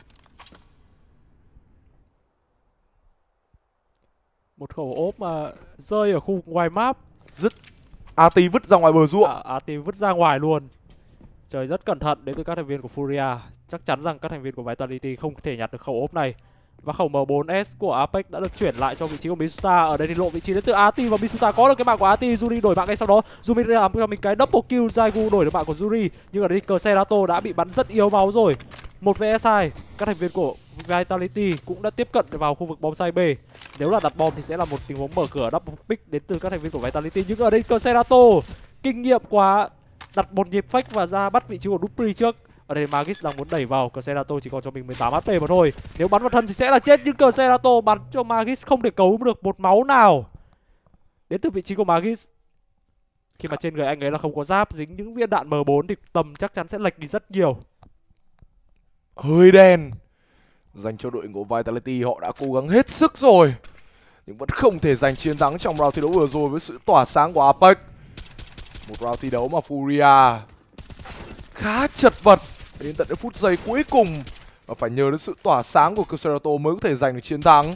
Một khẩu ốp mà rơi ở khu vực ngoài map. RT vứt ra ngoài bờ ruộng. RT vứt ra ngoài luôn. Trời rất cẩn thận đến từ các thành viên của Furia. Chắc chắn rằng các thành viên của Vitality không thể nhặt được khẩu ốp này. Và khẩu M4S của Apex đã được chuyển lại cho vị trí của Misuta. Ở đây thì lộ vị trí đến từ AT và Misuta có được cái mạng của AT. Yuri đổi mạng ngay sau đó. Yuri làm cho mình cái double kill. Zaigu đổi được mạng của Yuri. Nhưng ở đây Cerato đã bị bắn rất yếu máu rồi. 1 vs 2. Các thành viên của Vitality cũng đã tiếp cận vào khu vực bom site B. Nếu là đặt bom thì sẽ là một tình huống mở cửa double pick đến từ các thành viên của Vitality. Nhưng ở đây Cerato kinh nghiệm quá, đặt một nhịp fake và ra bắt vị trí của Dupri trước. Ở đây Magis đang muốn đẩy vào, Cerato chỉ còn cho mình 18 HP mà thôi. Nếu bắn vào thân thì sẽ là chết, nhưng Cerato bắn cho Magis không thể cấu được một máu nào đến từ vị trí của Magis. Khi mà trên người anh ấy là không có giáp, dính những viên đạn M4 thì tầm chắc chắn sẽ lệch đi rất nhiều. Hơi đen dành cho đội của Vitality, họ đã cố gắng hết sức rồi nhưng vẫn không thể giành chiến thắng trong round thi đấu vừa rồi với sự tỏa sáng của Apex. Một round thi đấu mà Furia khá chật vật đến tận những phút giây cuối cùng và phải nhờ đến sự tỏa sáng của Cerato mới có thể giành được chiến thắng.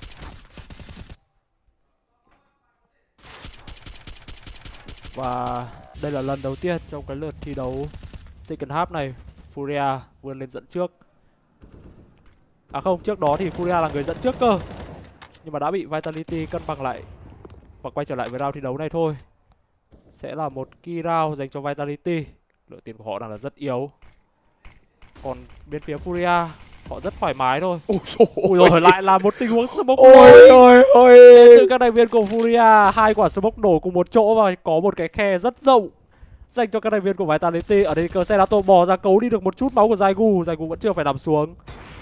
Và đây là lần đầu tiên trong cái lượt thi đấu second half này Furia vươn lên dẫn trước. À không, trước đó thì Furia là người dẫn trước cơ, nhưng mà đã bị Vitality cân bằng lại và quay trở lại với round thi đấu này thôi. Sẽ là một key round dành cho Vitality. Lượng tiền của họ đang là rất yếu. Còn bên phía Furia họ rất thoải mái thôi. Ôi rồi lại là một tình huống smoke Ôi từ các thành viên của Furia. 2 quả smoke nổ cùng một chỗ và có một cái khe rất rộng dành cho các thành viên của Vitality. Ở đây Cerato bò ra cấu đi được một chút máu của Zaigu. Zaigu vẫn chưa phải nằm xuống.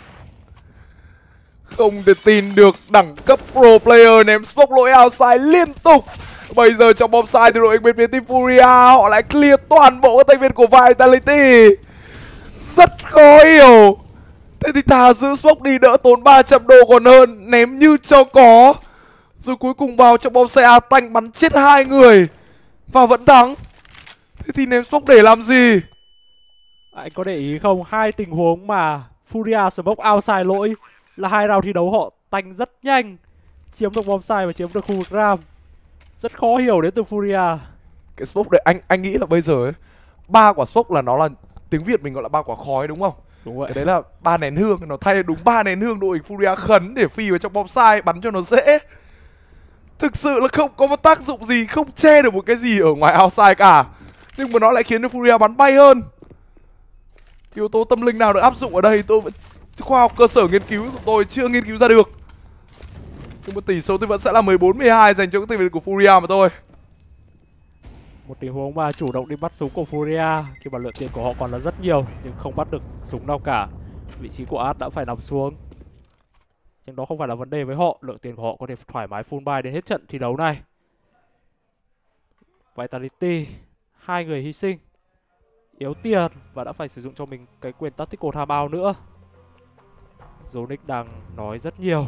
Không thể tin được, đẳng cấp pro player ném smoke lỗi outside liên tục. Bây giờ trong bom side thì đội hình bên phía team Furia họ lại clear toàn bộ các thành viên của Vitality. Rất khó hiểu. Thế thì thà giữ smoke đi đỡ tốn 300 đô còn hơn ném như cho có. Rồi cuối cùng vào trong bom xe A-Tanh bắn chết 2 người và vẫn thắng. Thế thì ném smoke để làm gì? Anh có để ý không, 2 tình huống mà Furia smoke outside lỗi là 2 round thi đấu họ tanh rất nhanh, chiếm được bom site và chiếm được khu vực ram. Rất khó hiểu đến từ Furia. Cái smoke đấy anh nghĩ là bây giờ ấy, 3 quả smoke là nó là tiếng Việt mình gọi là 3 quả khói đúng không? Đúng vậy. Cái đấy là 3 nén hương, nó thay đúng 3 nén hương đội hình Furia khấn để phi vào trong bom site bắn cho nó dễ. Thực sự là không có một tác dụng gì, không che được một cái gì ở ngoài outside cả. Nhưng mà nó lại khiến cho Furia bắn bay hơn. Yếu tố tâm linh nào được áp dụng ở đây tôi vẫn, khoa học cơ sở nghiên cứu của tôi chưa nghiên cứu ra được. Nhưng mà tỷ số thì vẫn sẽ là 14-12 dành cho các thành viên của Furia mà thôi. Một tình huống mà chủ động đi bắt súng của Furia khi mà lượng tiền của họ còn là rất nhiều nhưng không bắt được súng nào cả. Vị trí của Ad đã phải nằm xuống. Nhưng đó không phải là vấn đề với họ, lượng tiền của họ có thể thoải mái full buy đến hết trận thi đấu này. Vitality. Hai người hy sinh, yếu tiền và đã phải sử dụng cho mình cái quyền tactical timeout nữa. Zonic đang nói rất nhiều.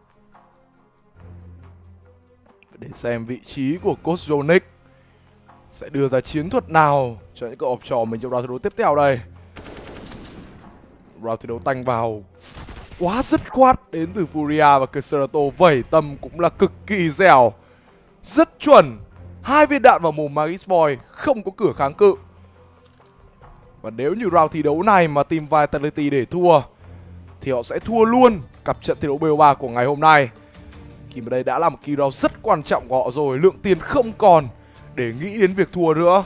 Để xem vị trí của coach Zonic sẽ đưa ra chiến thuật nào cho những cậu học trò mình trong round thi đấu tiếp theo đây. Round thi đấu tanh vào quá dứt khoát đến từ Furia và Keserato vẩy tầm cũng là cực kỳ dẻo. Rất chuẩn. 2 viên đạn vào mồm Magis Boy, không có cửa kháng cự. Và nếu như round thi đấu này mà team Vitality để thua thì họ sẽ thua luôn cặp trận thi đấu BO3 của ngày hôm nay. Khi mà đây đã là một kỳ round rất quan trọng của họ rồi, lượng tiền không còn để nghĩ đến việc thua nữa.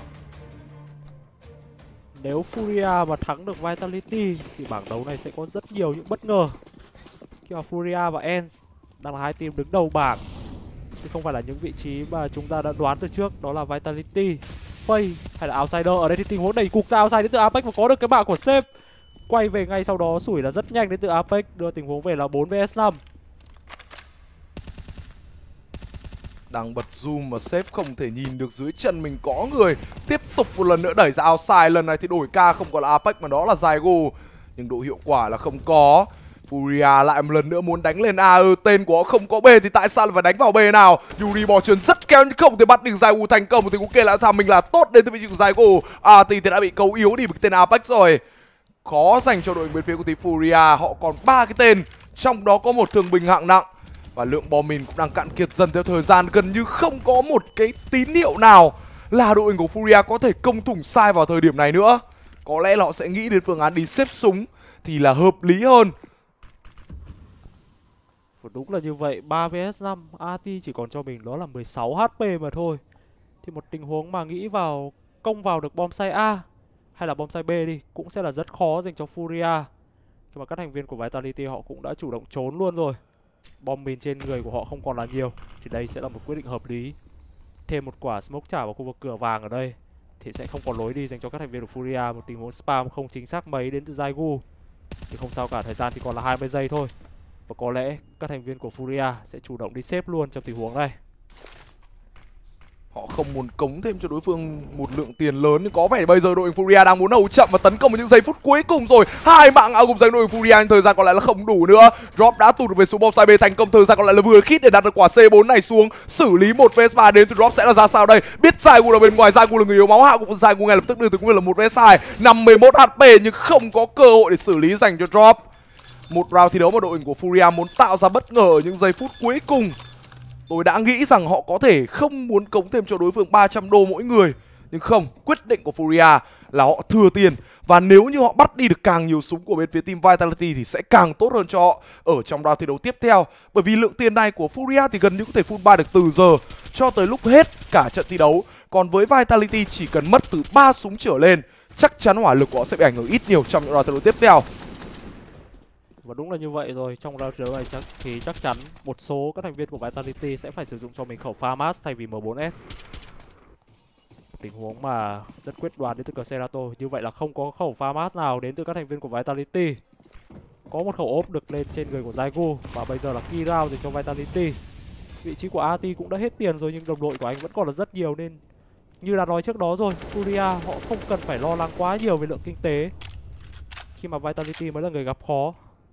Nếu Furia mà thắng được Vitality thì bảng đấu này sẽ có rất nhiều những bất ngờ. Khi mà Furia và ENCE đang là hai team đứng đầu bảng, chứ không phải là những vị trí mà chúng ta đã đoán từ trước, đó là Vitality, FaZe hay là Outsider. Ở đây thì tình huống đẩy cục ra outside đến từ Apex và có được cái mạng của Sep. Quay về ngay sau đó sủi là rất nhanh đến từ Apex, đưa tình huống về là 4 vs 5. Đang bật zoom mà sếp không thể nhìn được dưới chân mình có người. Tiếp tục một lần nữa đẩy ra outside, lần này thì đổi ca không còn là Apex mà đó là Zygo. Nhưng độ hiệu quả là không có. Furia lại một lần nữa muốn đánh lên A. Tên của họ không có B thì tại sao lại phải đánh vào B nào? Yuri bò trườn rất khéo nhưng không thể bắt được Zygo thành công. Thì cũng kể lại thằng mình là tốt đến từ vị trí của Zygo. thì đã bị cấu yếu đi với tên Apex rồi. Khó dành cho đội bên phía của team Furia. Họ còn 3 cái tên, trong đó có một thương binh hạng nặng. Và lượng bom mìn cũng đang cạn kiệt dần theo thời gian. Gần như không có một cái tín hiệu nào là đội hình của Furia có thể công thủng sai vào thời điểm này nữa. Có lẽ là họ sẽ nghĩ đến phương án đi xếp súng thì là hợp lý hơn. Đúng là như vậy, 3 vs 5, AT chỉ còn cho mình đó là 16 HP mà thôi. Thì một tình huống mà nghĩ vào công vào được bom site A hay là bom site B đi cũng sẽ là rất khó dành cho Furia. Khi mà các thành viên của Vitality họ cũng đã chủ động trốn luôn rồi. Bom mìn trên người của họ không còn là nhiều, thì đây sẽ là một quyết định hợp lý. Thêm một quả smoke trả vào khu vực cửa vàng ở đây thì sẽ không còn lối đi dành cho các thành viên của Furia. Một tình huống spam không chính xác mấy đến từ Zygo thì không sao cả, thời gian thì còn là 20 giây thôi. Và có lẽ các thành viên của Furia sẽ chủ động đi xếp luôn trong tình huống này. Họ không muốn cống thêm cho đối phương một lượng tiền lớn, nhưng có vẻ bây giờ đội hình Furia đang muốn đấu chậm và tấn công vào những giây phút cuối cùng rồi. 2 mạng ao cùng dành đội hình Furia nhưng thời gian còn lại là không đủ nữa. Drop đã tụt về xuống bom side B thành công, thời gian còn lại là vừa khít để đặt được quả C4 này xuống. Xử lý 1 vs 3 đến từ Drop sẽ là ra sao đây? Biết Zygo ở bên ngoài, Zygo là người yếu máu, hạ cũng Zygo ngay lập tức đưa từ cũng là 1 vs 2, 51 HP nhưng không có cơ hội để xử lý dành cho Drop. Một round thi đấu mà đội hình của Furia muốn tạo ra bất ngờ ở những giây phút cuối cùng. Tôi đã nghĩ rằng họ có thể không muốn cống thêm cho đối phương 300 đô mỗi người. Nhưng không, quyết định của Furia là họ thừa tiền. Và nếu như họ bắt đi được càng nhiều súng của bên phía team Vitality thì sẽ càng tốt hơn cho họ ở trong round thi đấu tiếp theo. Bởi vì lượng tiền này của Furia thì gần như có thể full buy được từ giờ cho tới lúc hết cả trận thi đấu. Còn với Vitality chỉ cần mất từ 3 súng trở lên, chắc chắn hỏa lực của họ sẽ bị ảnh hưởng ít nhiều trong những round thi đấu tiếp theo. Và đúng là như vậy rồi, trong round thi đấu này chắc chắn một số các thành viên của Vitality sẽ phải sử dụng cho mình khẩu FAMAS thay vì M4S. Tình huống mà rất quyết đoán đến từ Keserato. Như vậy là không có khẩu FAMAS nào đến từ các thành viên của Vitality. Có một khẩu ốp được lên trên người của Zygo và bây giờ là key round dành cho Vitality. Vị trí của AT cũng đã hết tiền rồi nhưng đồng đội của anh vẫn còn là rất nhiều, nên như đã nói trước đó rồi, Furia họ không cần phải lo lắng quá nhiều về lượng kinh tế khi mà Vitality mới là người gặp khó.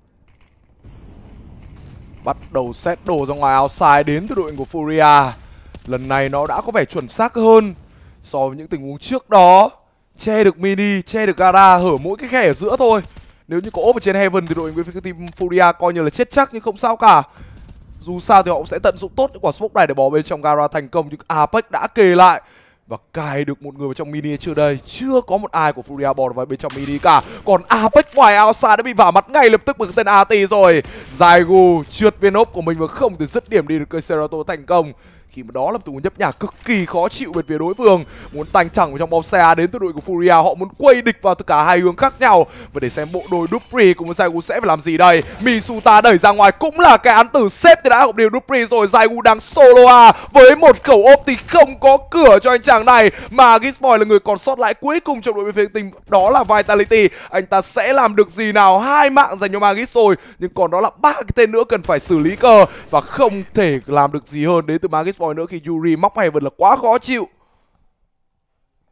Bắt đầu set đồ ra ngoài outside đến từ đội hình của Furia. Lần này nó đã có vẻ chuẩn xác hơn so với những tình huống trước đó. Che được mini, che được gara, hở mỗi cái khe ở giữa thôi. Nếu như có ốp ở trên Heaven thì đội hình của team Furia coi như là chết chắc, nhưng không sao cả. Dù sao thì họ cũng sẽ tận dụng tốt những quả smoke này để bỏ bên trong gara thành công. Nhưng Apex đã kề lại và cài được một người vào trong mini chưa đây. Chưa có một ai của Furia bỏ vào bên trong mini cả. Còn Apex ngoài outside đã bị vả mặt ngay lập tức bởi tên AT rồi. Zygo trượt viên ốp của mình và không thể dứt điểm đi được Keserato thành công. Khi mà đó là một tình huống nhấp nhả cực kỳ khó chịu bên phía đối phương. Muốn tanh thẳng vào trong bom xe đến từ đội của Furia. Họ muốn quay địch vào tất cả hai hướng khác nhau. Và để xem bộ đôi Dupri cùng với Zygo sẽ phải làm gì đây. Misuta đẩy ra ngoài cũng là cái án tử xếp thì đã học điều Dupri rồi. Zygo đang solo A với một khẩu ốp thì không có cửa cho anh chàng này. Mà Gisboy là người còn sót lại cuối cùng trong đội bên phía team, đó là Vitality. Anh ta sẽ làm được gì nào? 2 mạng dành cho Magis rồi, nhưng còn đó là 3 cái tên nữa cần phải xử lý cơ. Và không thể làm được gì hơn đến từ Magis nữa khi Yuri móc Heaven là quá khó chịu.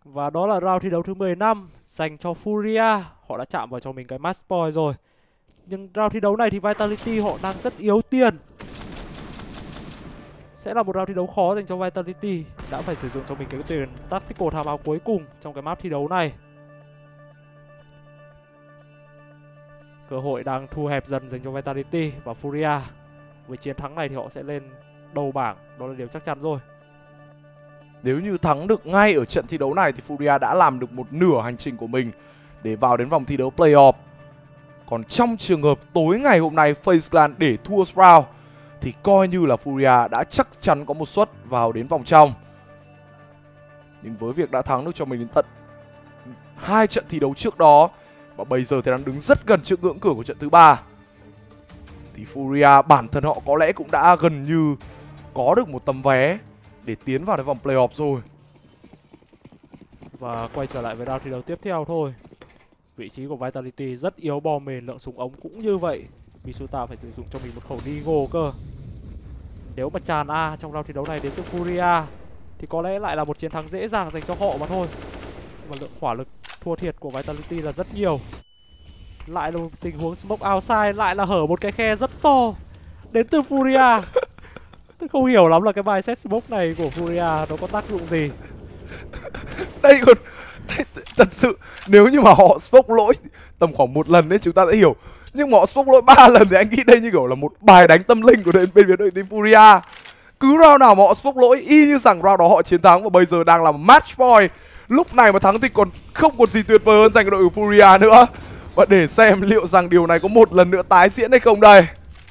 Và đó là round thi đấu thứ 15 dành cho Furia. Họ đã chạm vào cho mình cái match point rồi. Nhưng round thi đấu này thì Vitality họ đang rất yếu tiền. Sẽ là một round thi đấu khó dành cho Vitality. Đã phải sử dụng cho mình cái tiền tactical timeout cuối cùng trong cái map thi đấu này. Cơ hội đang thu hẹp dần dành cho Vitality và Furia. Với chiến thắng này thì họ sẽ lên đầu bảng, đó là điều chắc chắn rồi. Nếu như thắng được ngay ở trận thi đấu này thì Furia đã làm được một nửa hành trình của mình để vào đến vòng thi đấu playoff. Còn trong trường hợp tối ngày hôm nay FaZe Clan để thua Sprout thì coi như là Furia đã chắc chắn có một suất vào đến vòng trong. Nhưng với việc đã thắng được cho mình đến tận 2 trận thi đấu trước đó và bây giờ thì đang đứng rất gần trước ngưỡng cửa của trận thứ 3 thì Furia bản thân họ có lẽ cũng đã gần như có được một tấm vé để tiến vào đến vòng playoff rồi. Và quay trở lại với round thi đấu tiếp theo thôi. Vị trí của Vitality rất yếu bom mền, lượng súng ống cũng như vậy. Misuta phải sử dụng cho mình một khẩu Deagle cơ. Nếu mà tràn A trong round thi đấu này đến từ Furia thì có lẽ lại là một chiến thắng dễ dàng dành cho họ mà thôi. Mà lượng hỏa lực thua thiệt của Vitality là rất nhiều. Lại là một tình huống smoke outside, lại là hở một cái khe rất to đến từ Furia. Tôi không hiểu lắm là cái bài set smoke này của Furia nó có tác dụng gì. Đây còn thật sự nếu như mà họ smoke lỗi tầm khoảng 1 lần đấy chúng ta sẽ hiểu. Nhưng mà họ smoke lỗi 3 lần thì anh nghĩ đây như kiểu là một bài đánh tâm linh của bên phía đội team Furia. Cứ round nào mà họ smoke lỗi y như rằng round đó họ chiến thắng và bây giờ đang là match point. Lúc này mà thắng thì còn không còn gì tuyệt vời hơn dành cho đội của Furia nữa. Và để xem liệu rằng điều này có một lần nữa tái diễn hay không đây.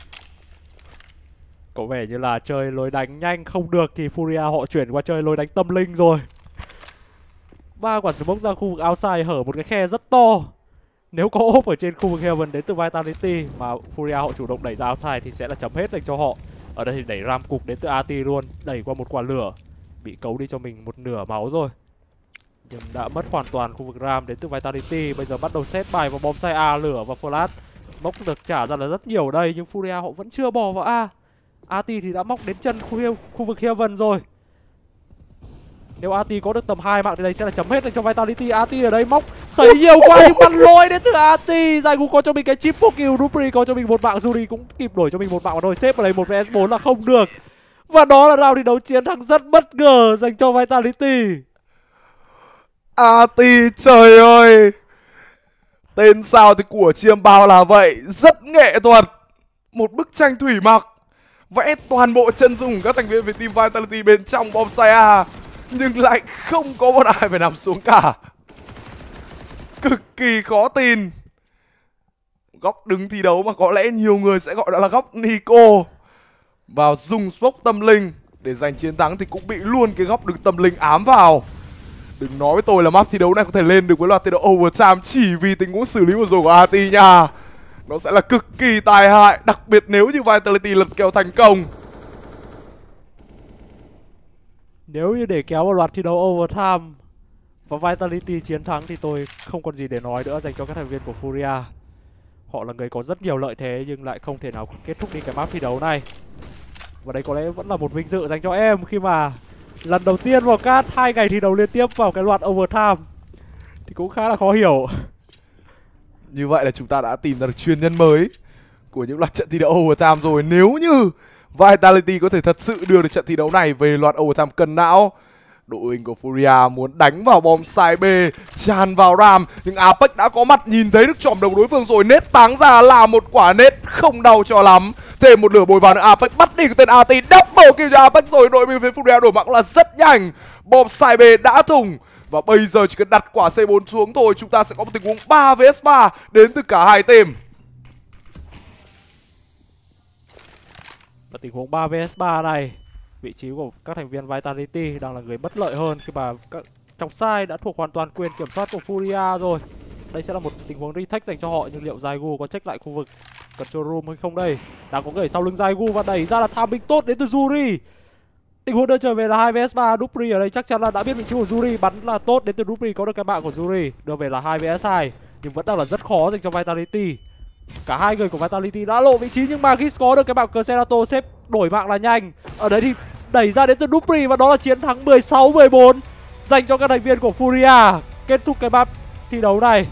Có vẻ như là chơi lối đánh nhanh không được thì Furia họ chuyển qua chơi lối đánh tâm linh rồi. 3 quả smoke ra khu vực outside hở một cái khe rất to. Nếu có ốp ở trên khu vực Heaven đến từ Vitality mà Furia họ chủ động đẩy ra outside thì sẽ là chấm hết dành cho họ. Ở đây thì đẩy ram cục đến từ AT luôn, đẩy qua một quả lửa. Bị cấu đi cho mình một nửa máu rồi. Nhưng đã mất hoàn toàn khu vực ram đến từ Vitality. Bây giờ bắt đầu set bài vào bom site A, lửa và flash. Smoke được trả ra là rất nhiều ở đây nhưng Furia họ vẫn chưa bò vào A. AT thì đã móc đến chân khu vực Heaven rồi. Nếu AT có được tầm 2 mạng thì đây sẽ là chấm hết dành cho Vitality. AT ở đây móc sấy nhiều quá nhưng bắn lỗi đến từ AT. Zaigu có cho mình cái triple kill, Dupri có cho mình một mạng, Yuri cũng kịp đổi cho mình một mạng và rồi xếp ở đây 1 vs 4 là không được. Và đó là round thi đấu chiến thắng rất bất ngờ dành cho Vitality. AT trời ơi, tên sao thì của chiêm bao là vậy, rất nghệ thuật. Một bức tranh thủy mặc vẽ toàn bộ chân dung của các thành viên về team Vitality bên trong bom site A nhưng lại không có một ai phải nằm xuống cả. Cực kỳ khó tin. Góc đứng thi đấu mà có lẽ nhiều người sẽ gọi đó là góc Nico. Vào dùng smoke tâm linh để giành chiến thắng thì cũng bị luôn cái góc đứng tâm linh ám vào. Đừng nói với tôi là map thi đấu này có thể lên được với loạt thi đấu overtime chỉ vì tình huống xử lý vừa rồi của AT nha. Nó sẽ là cực kỳ tai hại, đặc biệt nếu như Vitality lật kèo thành công. Nếu như để kéo vào loạt thi đấu overtime và Vitality chiến thắng thì tôi không còn gì để nói nữa dành cho các thành viên của Furia. Họ là người có rất nhiều lợi thế nhưng lại không thể nào kết thúc đi cái map thi đấu này. Và đây có lẽ vẫn là một vinh dự dành cho em khi mà lần đầu tiên vào cát 2 ngày thi đấu liên tiếp vào cái loạt overtime thì cũng khá là khó hiểu. Như vậy là chúng ta đã tìm ra được chuyên nhân mới của những loạt trận thi đấu overtime rồi. Nếu như Vitality có thể thật sự đưa được trận thi đấu này về loạt overtime cân não, đội hình của Furia muốn đánh vào bom side B, tràn vào ram, nhưng Apex đã có mặt nhìn thấy được chòm đầu đối phương rồi, nết táng ra là một quả nết không đau cho lắm. Thêm một lửa bồi vào nữa, Apex bắt đi cái tên AT, double kill cho Apex rồi. Đội bên phía Furia đổi mạng là rất nhanh, bom side B đã thủng. Và bây giờ chỉ cần đặt quả C4 xuống thôi, chúng ta sẽ có một tình huống 3 vs 3 đến từ cả hai team. Và tình huống 3 vs 3 này, vị trí của các thành viên Vitality đang là người bất lợi hơn khi mà trong side đã thuộc hoàn toàn quyền kiểm soát của Furia rồi. Đây sẽ là một tình huống retake dành cho họ, nhưng liệu Zaigu có check lại khu vực control room hay không đây? Đang có người sau lưng Zaigu và đẩy ra là timing tốt đến từ Yuri. Tình huống đưa trở về là 2 vs 3, Dupri ở đây chắc chắn là đã biết vị trí của Yuri, bắn là tốt đến từ Dupri, có được cái mạng của Yuri, đưa về là 2 vs 2, nhưng vẫn đang là rất khó dành cho Vitality. Cả hai người của Vitality đã lộ vị trí nhưng Magis có được cái mạng Cerato, xếp đổi mạng là nhanh. Ở đấy thì đẩy ra đến từ Dupri và đó là chiến thắng 16-14 dành cho các thành viên của Furia kết thúc cái map thi đấu này.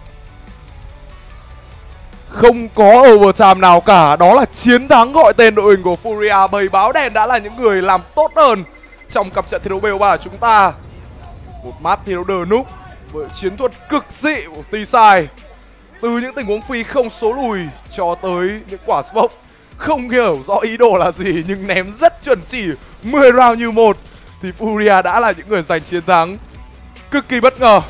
Không có overtime nào cả, đó là chiến thắng gọi tên đội hình của Furia. Bầy báo đen đã là những người làm tốt hơn trong cặp trận thi đấu BO3 của chúng ta. Một map thi đấu đờ núp với chiến thuật cực dị của T-Side. Từ những tình huống phi không số lùi cho tới những quả smoke không hiểu rõ ý đồ là gì nhưng ném rất chuẩn chỉ 10 round như một, thì Furia đã là những người giành chiến thắng. Cực kỳ bất ngờ.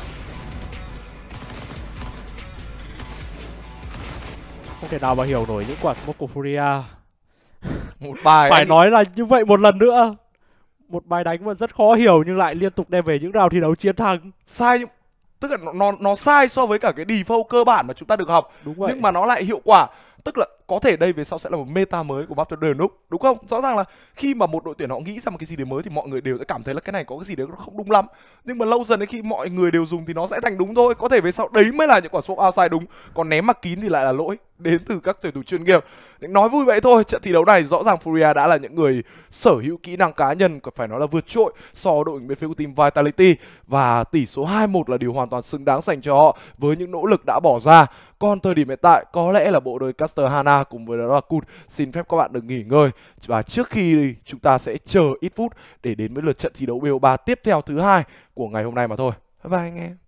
Không thể nào mà hiểu nổi những quả smoke của Furia. Một bài Phải nói là như vậy một lần nữa. Một bài đánh mà rất khó hiểu nhưng lại liên tục đem về những round thi đấu chiến thắng. sai, tức là nó sai so với cả cái default cơ bản mà chúng ta được học. Đúng vậy. Nhưng mà nó lại hiệu quả. Tức là có thể đây về sau sẽ là một meta mới của map The Noob, đúng không? Rõ ràng là khi mà một đội tuyển họ nghĩ ra một cái gì đấy mới thì mọi người đều sẽ cảm thấy là cái này có cái gì đấy nó không đúng lắm. Nhưng mà lâu dần đến khi mọi người đều dùng thì nó sẽ thành đúng thôi. Có thể về sau đấy mới là những quả smoke outside đúng. Còn ném mặt kín thì lại là lỗi đến từ các tuyển thủ chuyên nghiệp. Nói vui vậy thôi, trận thi đấu này rõ ràng Furia đã là những người sở hữu kỹ năng cá nhân phải nói là vượt trội so với đội bên phía của team Vitality. Và tỷ số 2-1 là điều hoàn toàn xứng đáng dành cho họ với những nỗ lực đã bỏ ra. Còn thời điểm hiện tại có lẽ là bộ đôi Caster Hana cùng với đó là Kun xin phép các bạn được nghỉ ngơi. Và trước khi chúng ta sẽ chờ ít phút để đến với lượt trận thi đấu BO3 tiếp theo thứ hai của ngày hôm nay mà thôi. Bye bye anh em.